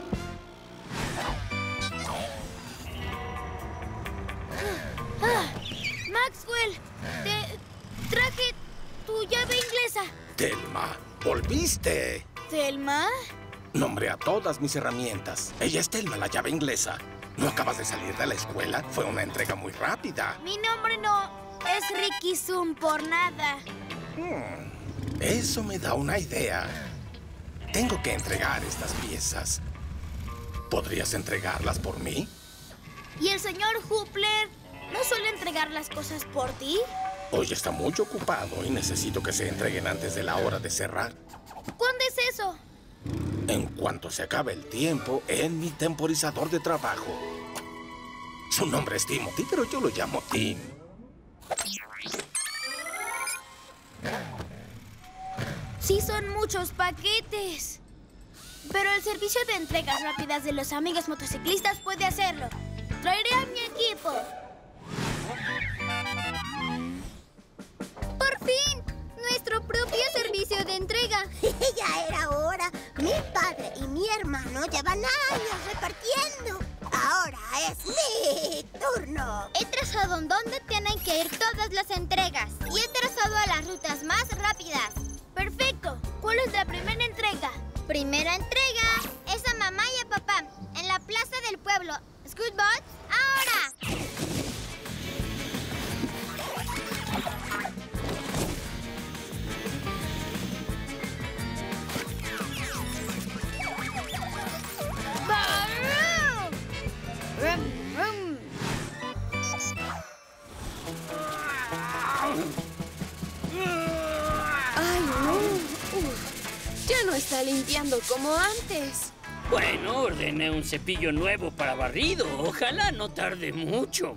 Ah, Maxwell, te traje tu llave inglesa. Thelma, ¿volviste? ¿Thelma? Nombré a todas mis herramientas. Ella es Thelma, la llave inglesa. ¿No acabas de salir de la escuela? Fue una entrega muy rápida. Mi nombre no es Ricky Zoom por nada. Hmm, eso me da una idea. Tengo que entregar estas piezas. ¿Podrías entregarlas por mí? ¿Y el señor Hoopler no suele entregar las cosas por ti? Hoy está muy ocupado y necesito que se entreguen antes de la hora de cerrar. ¿Cuándo es eso? En cuanto se acabe el tiempo, en mi temporizador de trabajo. Su nombre es Timothy, pero yo lo llamo Tim. Sí, son muchos paquetes. Pero el servicio de entregas rápidas de los amigos motociclistas puede hacerlo. Traeré a mi equipo. ¡Por fin! ¡Nuestro propio servicio de entrega! Ya era hora. Mi padre y mi hermano llevan años repartiendo. Ahora es mi turno. He trazado en dónde tienen que ir todas las entregas. Y he trazado a las rutas más rápidas. Perfecto. ¿Cuál es la primera entrega? Primera entrega es a mamá y a papá en la plaza del pueblo. ¿Scootbots? ¡Ahora! ¡Barroo! ¡Rum, rum! ¡Ay, no! Uf, ya no está limpiando como antes. Bueno, ordené un cepillo nuevo para barrido. Ojalá no tarde mucho.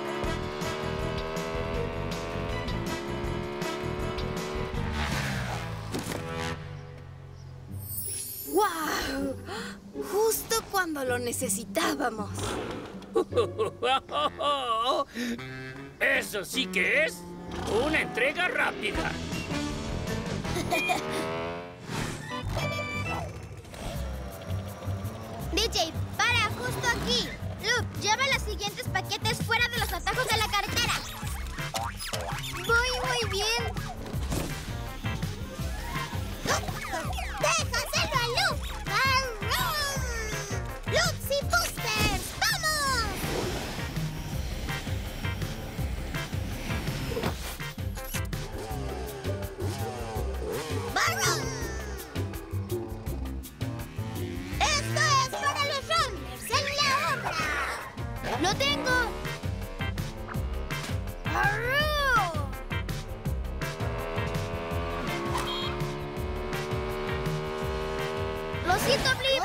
¡Guau! Justo cuando lo necesitábamos. Eso sí que es una entrega rápida. D J, para justo aquí. Loop, lleva los siguientes paquetes fuera de los atajos de la carretera. Voy muy bien. ¡Déjaselo a Loop! ¡Barroo! ¡Loops y Boosters! ¡Vamos! ¡Barroo! ¡Esto es para los runners en la obra! ¡Lo tengo! ¡Barroo! ¡Lo siento, Blip!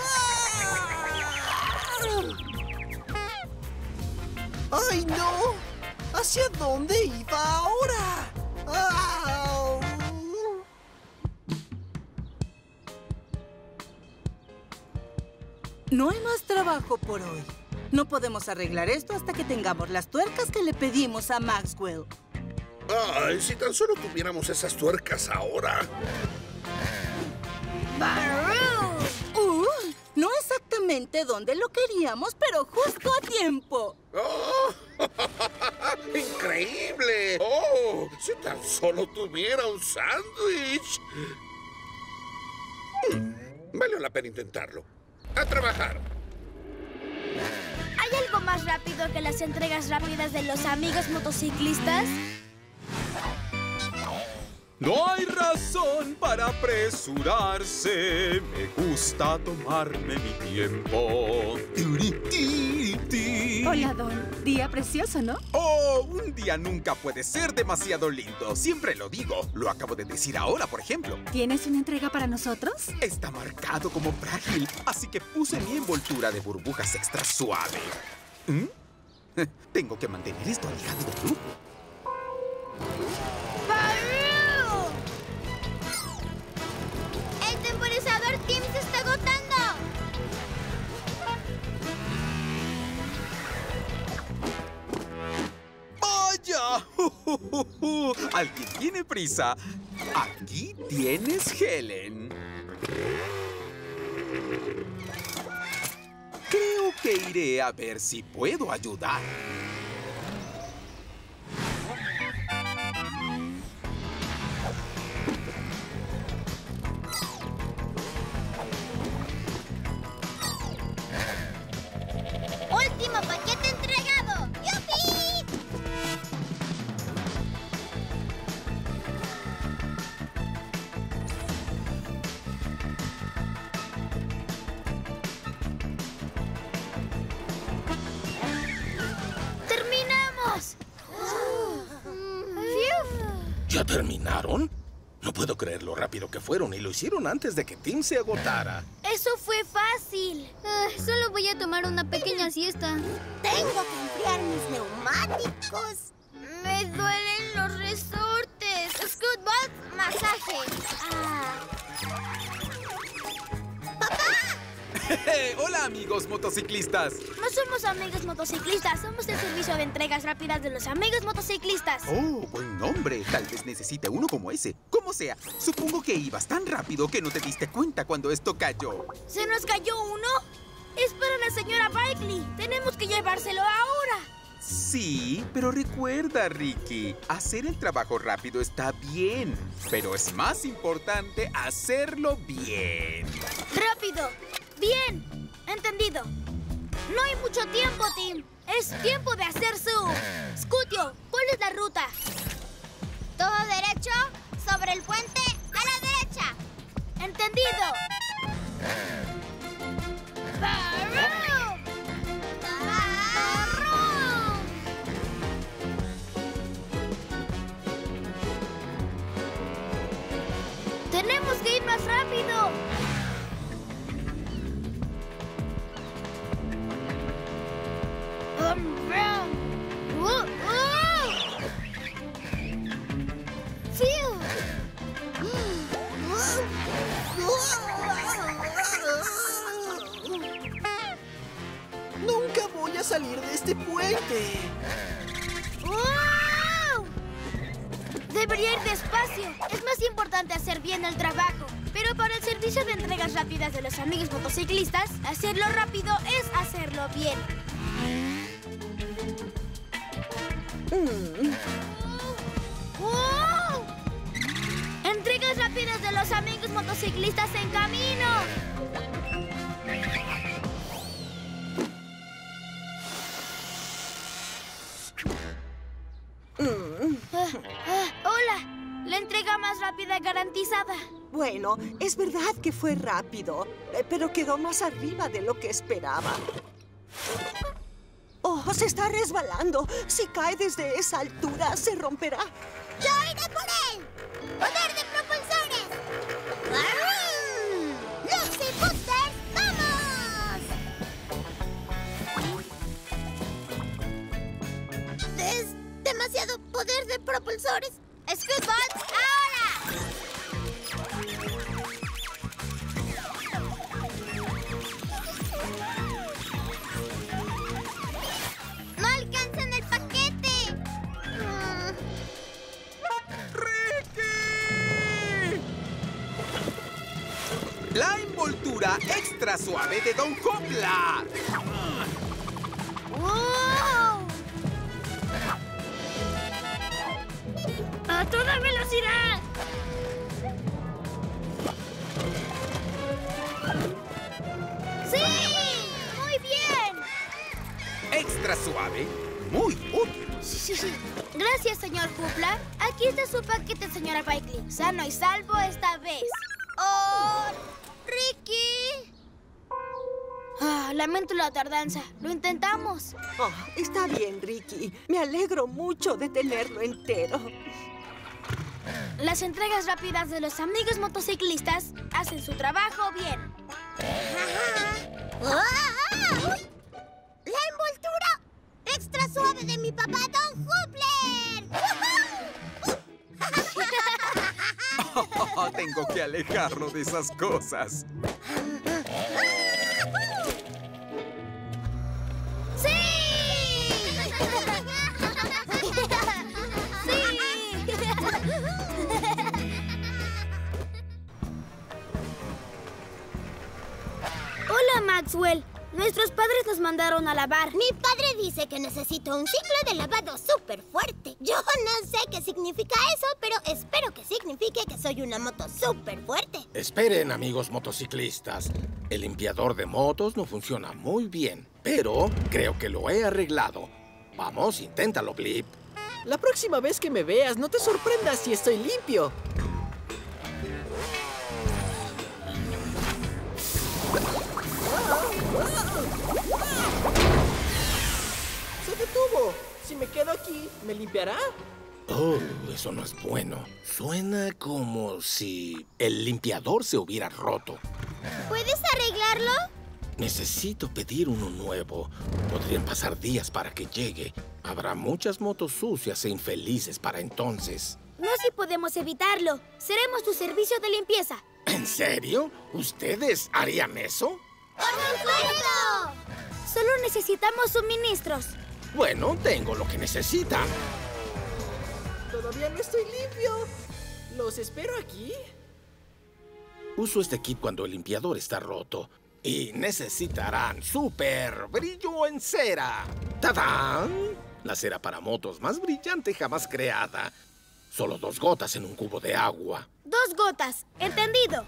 ¡Ay, no! ¿Hacia dónde iba ahora? ¡Au! No hay más trabajo por hoy. No podemos arreglar esto hasta que tengamos las tuercas que le pedimos a Maxwell. Ay, si tan solo tuviéramos esas tuercas ahora. ¡Barroo! Uh, no exactamente donde lo queríamos, pero justo a tiempo. ¡Oh! ¡Increíble! ¡Oh! Si tan solo tuviera un sándwich. Hmm, valió la pena intentarlo. ¡A trabajar! ¿Hay algo más rápido que las entregas rápidas de los amigos motociclistas? No hay razón para apresurarse. Me gusta tomarme mi tiempo. Hola, Don. Día precioso, ¿no? Oh, un día nunca puede ser demasiado lindo. Siempre lo digo. Lo acabo de decir ahora, por ejemplo. ¿Tienes una entrega para nosotros? Está marcado como frágil, así que puse mi envoltura de burbujas extra suave. ¿Mm? Tengo que mantener esto alejado del grupo. ¡El temporizador Tim se está agotando! ¡Vaya! ¿Alguien tiene prisa? Aquí tienes Helen. Creo que iré a ver si puedo ayudar. ¡Último paquete entregado! ¡Yupi! ¡Terminamos! ¿Ya terminaron? No puedo creer lo rápido que fueron y lo hicieron antes de que Tim se agotara. Eso fue fácil. Uh, solo voy a tomar una pequeña siesta. Tengo que enfriar mis neumáticos. Me duelen los resortes. Scootball, masaje. Ah. Hola, amigos motociclistas. No somos amigos motociclistas, somos el servicio de entregas rápidas de los amigos motociclistas. Oh, buen nombre. Tal vez necesite uno como ese. Como sea, supongo que ibas tan rápido que no te diste cuenta cuando esto cayó. ¿Se nos cayó uno? Es para la señora Bikely. Tenemos que llevárselo ahora. Sí, pero recuerda, Ricky, hacer el trabajo rápido está bien, pero es más importante hacerlo bien. ¡Rápido! ¡Bien! Entendido. No hay mucho tiempo, Tim. Es tiempo de hacer su... Scutio, ¿cuál es la ruta? Todo derecho, sobre el puente, a la derecha. ¡Entendido! ¡Barroom! ¡Barroom! ¡Tenemos que ir más rápido! Uh, uh. ¡Fiu! Nunca voy a salir de este puente. ¡Wow! Debería ir despacio. Es más importante hacer bien el trabajo. Pero para el servicio de entregas rápidas de los amigos motociclistas, hacerlo rápido es hacerlo bien. Mm. ¡Wow! Entregas rápidas de los amigos motociclistas en camino. Mm. Ah, ah, hola, la entrega más rápida garantizada. Bueno, es verdad que fue rápido, eh, pero quedó más arriba de lo que esperaba. ¡Oh, se está resbalando! Si cae desde esa altura, se romperá. ¡Yo iré por él! ¡Poder de propulsores! ¡Varroom! ¡Luxy Boosters, vamos! Es demasiado poder de propulsores. ¡Scootbots, ahora! ¡No alcanzan el paquete! Mm. ¡Ricky! La envoltura extra suave de Don Copla. ¡Wow! ¡A toda velocidad! ¡Sí! ¡Muy bien! Extra suave muy útil. Gracias, señor Hoopla. Aquí está su paquete, señora Pikely. Sano y salvo esta vez. ¡Oh, Ricky! Ah, lamento la tardanza. Lo intentamos. Oh, está bien, Ricky. Me alegro mucho de tenerlo entero. Las entregas rápidas de los amigos motociclistas hacen su trabajo bien. ¡Ah! ¡La envoltura extra suave de mi papá, Don Hoopler! Tengo que alejarlo de esas cosas. Hola, Maxwell. Nuestros padres nos mandaron a lavar. Mi padre dice que necesito un ciclo de lavado súper fuerte. Yo no sé qué significa eso, pero espero que signifique que soy una moto súper fuerte. Esperen, amigos motociclistas. El limpiador de motos no funciona muy bien, pero creo que lo he arreglado. Vamos, inténtalo, Blip. La próxima vez que me veas, no te sorprendas si estoy limpio. ¡Se detuvo! Si me quedo aquí, ¿me limpiará? Oh, eso no es bueno. Suena como si el limpiador se hubiera roto. ¿Puedes arreglarlo? Necesito pedir uno nuevo. Podrían pasar días para que llegue. Habrá muchas motos sucias e infelices para entonces. No si podemos evitarlo. Seremos tu servicio de limpieza. ¿En serio? ¿Ustedes harían eso? ¡Por supuesto! Solo necesitamos suministros. Bueno, tengo lo que necesitan. Todavía no estoy limpio. ¿Los espero aquí? Uso este kit cuando el limpiador está roto. Y necesitarán super brillo en cera. ¡Tadán! La cera para motos más brillante jamás creada. Solo dos gotas en un cubo de agua. Dos gotas. Entendido.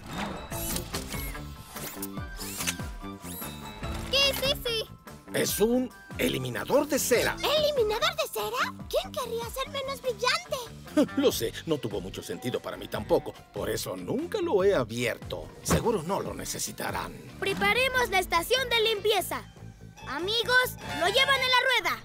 ¿Qué es ese? Es un eliminador de cera. ¿Eliminador de cera? ¿Quién querría ser menos brillante? Lo sé, no tuvo mucho sentido para mí tampoco. Por eso nunca lo he abierto. Seguro no lo necesitarán. Preparemos la estación de limpieza. Amigos, lo llevan en la rueda.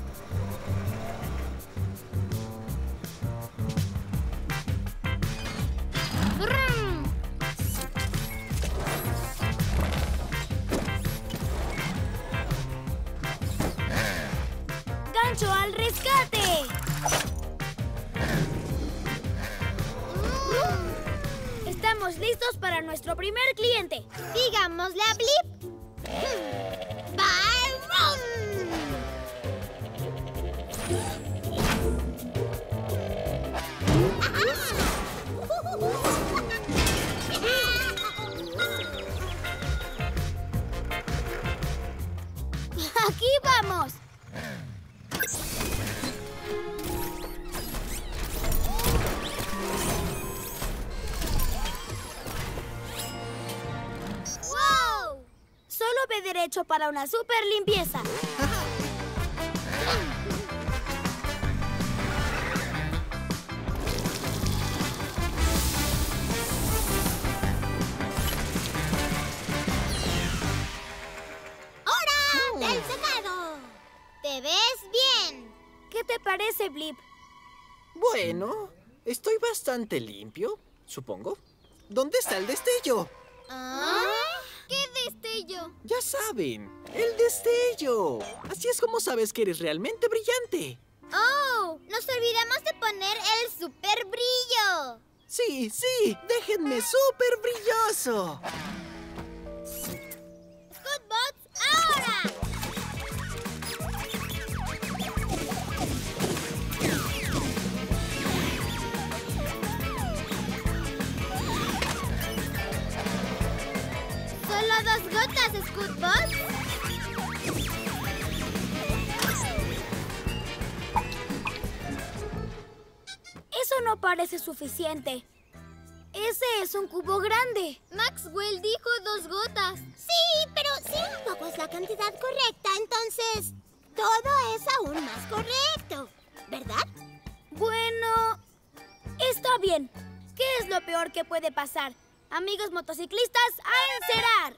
¡Gancho al rescate! Estamos listos para nuestro primer cliente. Digámosle a Blip. ¡Byron! ¡Aquí vamos! ¡Wow! Solo ve derecho para una super limpieza. ¡Hora del secado! ¡Te ves bien! ¿Qué te parece, Blip? Bueno, estoy bastante limpio, supongo. ¿Dónde está el destello? ¿Ah? ¿Qué destello? Ya saben, el destello. Así es como sabes que eres realmente brillante. ¡Oh! Nos olvidamos de poner el super brillo. Sí, sí, déjenme súper brilloso. ¡Scootbots, ahora! ¿Solo dos gotas, Scootbots? Eso no parece suficiente. Ese es un cubo grande. Maxwell dijo dos gotas. Sí, pero si un poco es la cantidad correcta, entonces... Todo es aún más correcto, ¿verdad? Bueno, está bien. ¿Qué es lo peor que puede pasar? Amigos motociclistas, ¡a encerar!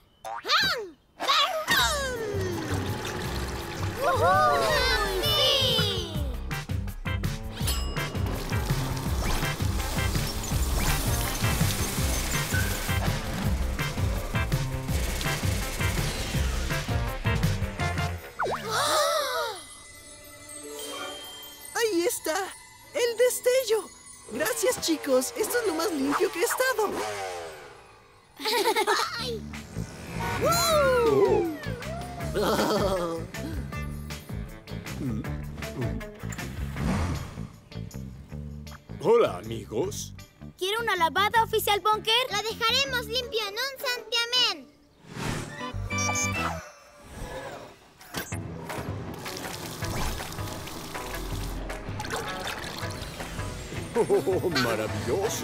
¡Uhú! ¡Sí! ¡Ahí está! ¡El destello! Gracias, chicos. Esto es lo más limpio que he estado. Hola, amigos. ¿Quiere una lavada, oficial Bunker? La dejaremos limpio en un santiamén. Oh, maravilloso.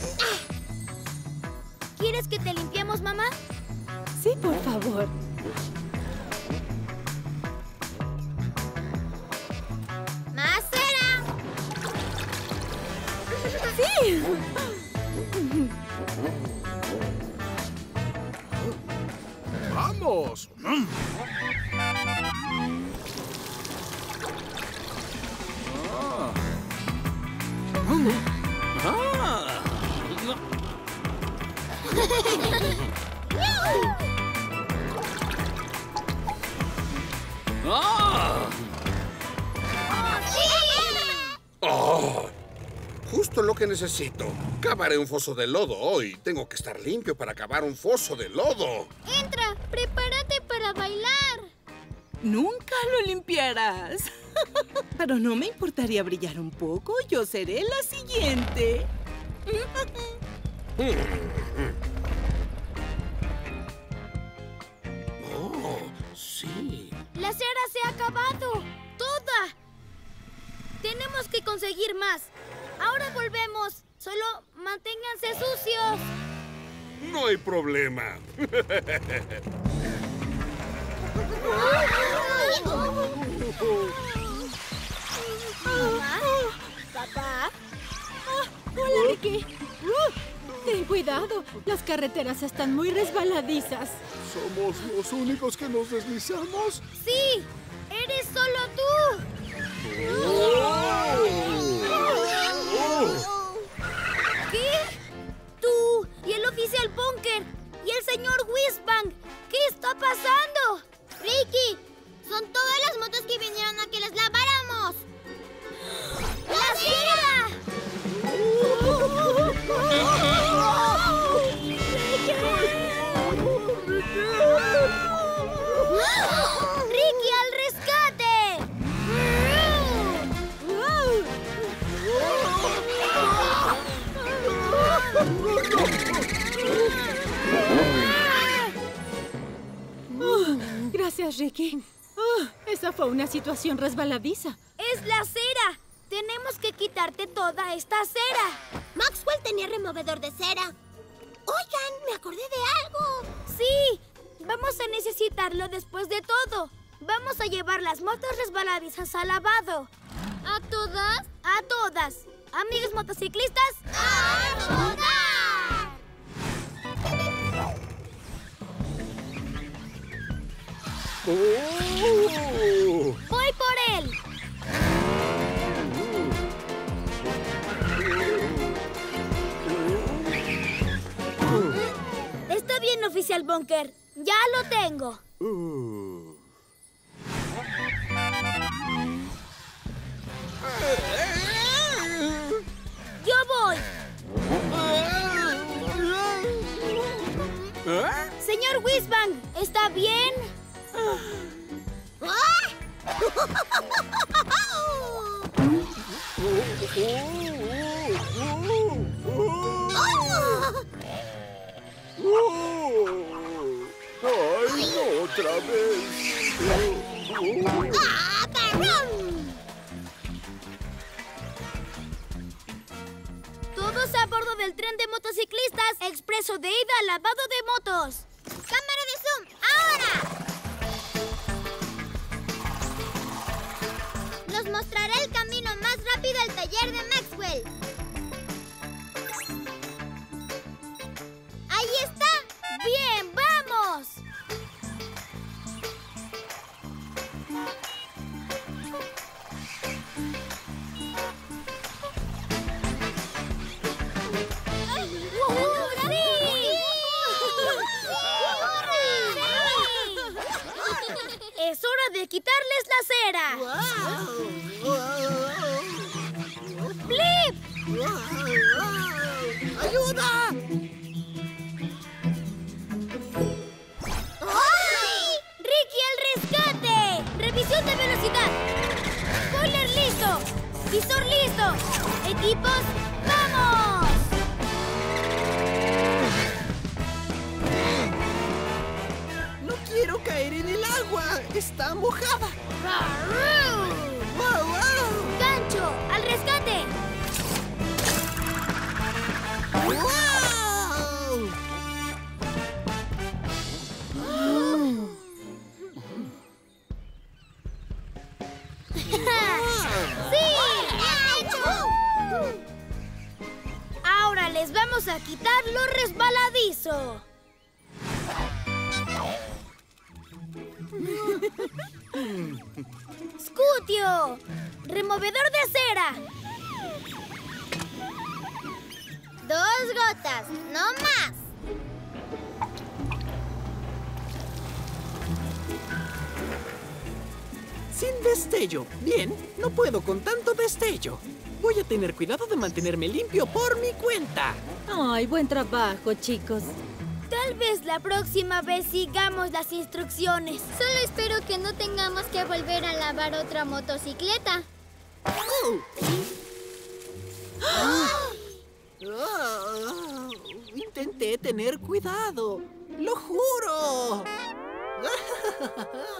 ¿Quieres que te limpiemos, mamá? Sí, por favor. ¡Más cera! ¡Sí! ¡Vamos! ¡Ah! ¡Ah! ¡Oh! Justo lo que necesito. Cavaré un foso de lodo hoy. Tengo que estar limpio para cavar un foso de lodo. Entra, prepárate para bailar. Nunca lo limpiarás. Pero no me importaría brillar un poco. Yo seré la siguiente. Oh, sí. La cera se ha acabado. ¡Toda! Tenemos que conseguir más. Ahora volvemos. Solo manténganse sucios. No hay problema. ¿Mamá? ¿Papá? Hola, Ricky. Uh, ten cuidado. Las carreteras están muy resbaladizas. ¿Somos los únicos que nos deslizamos? ¡Sí! ¡Eres solo tú! ¿Qué? Tú y el oficial Bunker y el señor Whizbang. ¿Qué está pasando? Ricky, son todas las motos que vinieron a que las laváramos. ¡La cera! ¡Ricky al rescate! Oh, gracias, Ricky. Oh, esa fue una situación resbaladiza. ¡Es la cera! Tenemos que quitarte toda esta cera. Maxwell tenía removedor de cera. Oigan, me acordé de algo. Sí, vamos a necesitarlo después de todo. Vamos a llevar las motos resbaladizas al lavado. ¿A todas? A todas. Amigos motociclistas, ¡a todas! ¡Oh! ¡voy por él! Está bien, oficial Bunker. Ya lo tengo. Uh. Yo voy. ¿Eh? Señor Whizbang, ¿está bien? ¡Ay, no, otra vez! ¡Ah, perrón! Todos a bordo del tren de motociclistas expreso de ida al lavado de motos. ¡Cámara de zoom! ¡Ahora! mostraré el camino más rápido al taller de Maxwell. ¡Ahí está! ¡Bien, vamos! ¡Es hora de quitarles la cera! ¡Blip! ¡Ayuda! ¡Ay! ¡Ricky al rescate! ¡Revisión de velocidad! ¡Spoiler listo! ¡Visor listo! ¡Equipos, vamos! ¡No quiero caer en el agua! ¡Está mojada! ¡Wow, wow! ¡Gancho, al rescate! ¡Wow! Ahora les vamos a quitar lo resbaladizo. ¡Scutio! ¡Removedor de cera! Dos gotas, no más. Sin destello. Bien, no puedo con tanto destello. Voy a tener cuidado de mantenerme limpio por mi cuenta. Ay, buen trabajo, chicos. Tal vez la próxima vez sigamos las instrucciones. Solo espero que no tengamos que volver a lavar otra motocicleta. Oh. Oh, intenté tener cuidado. ¡Lo juro!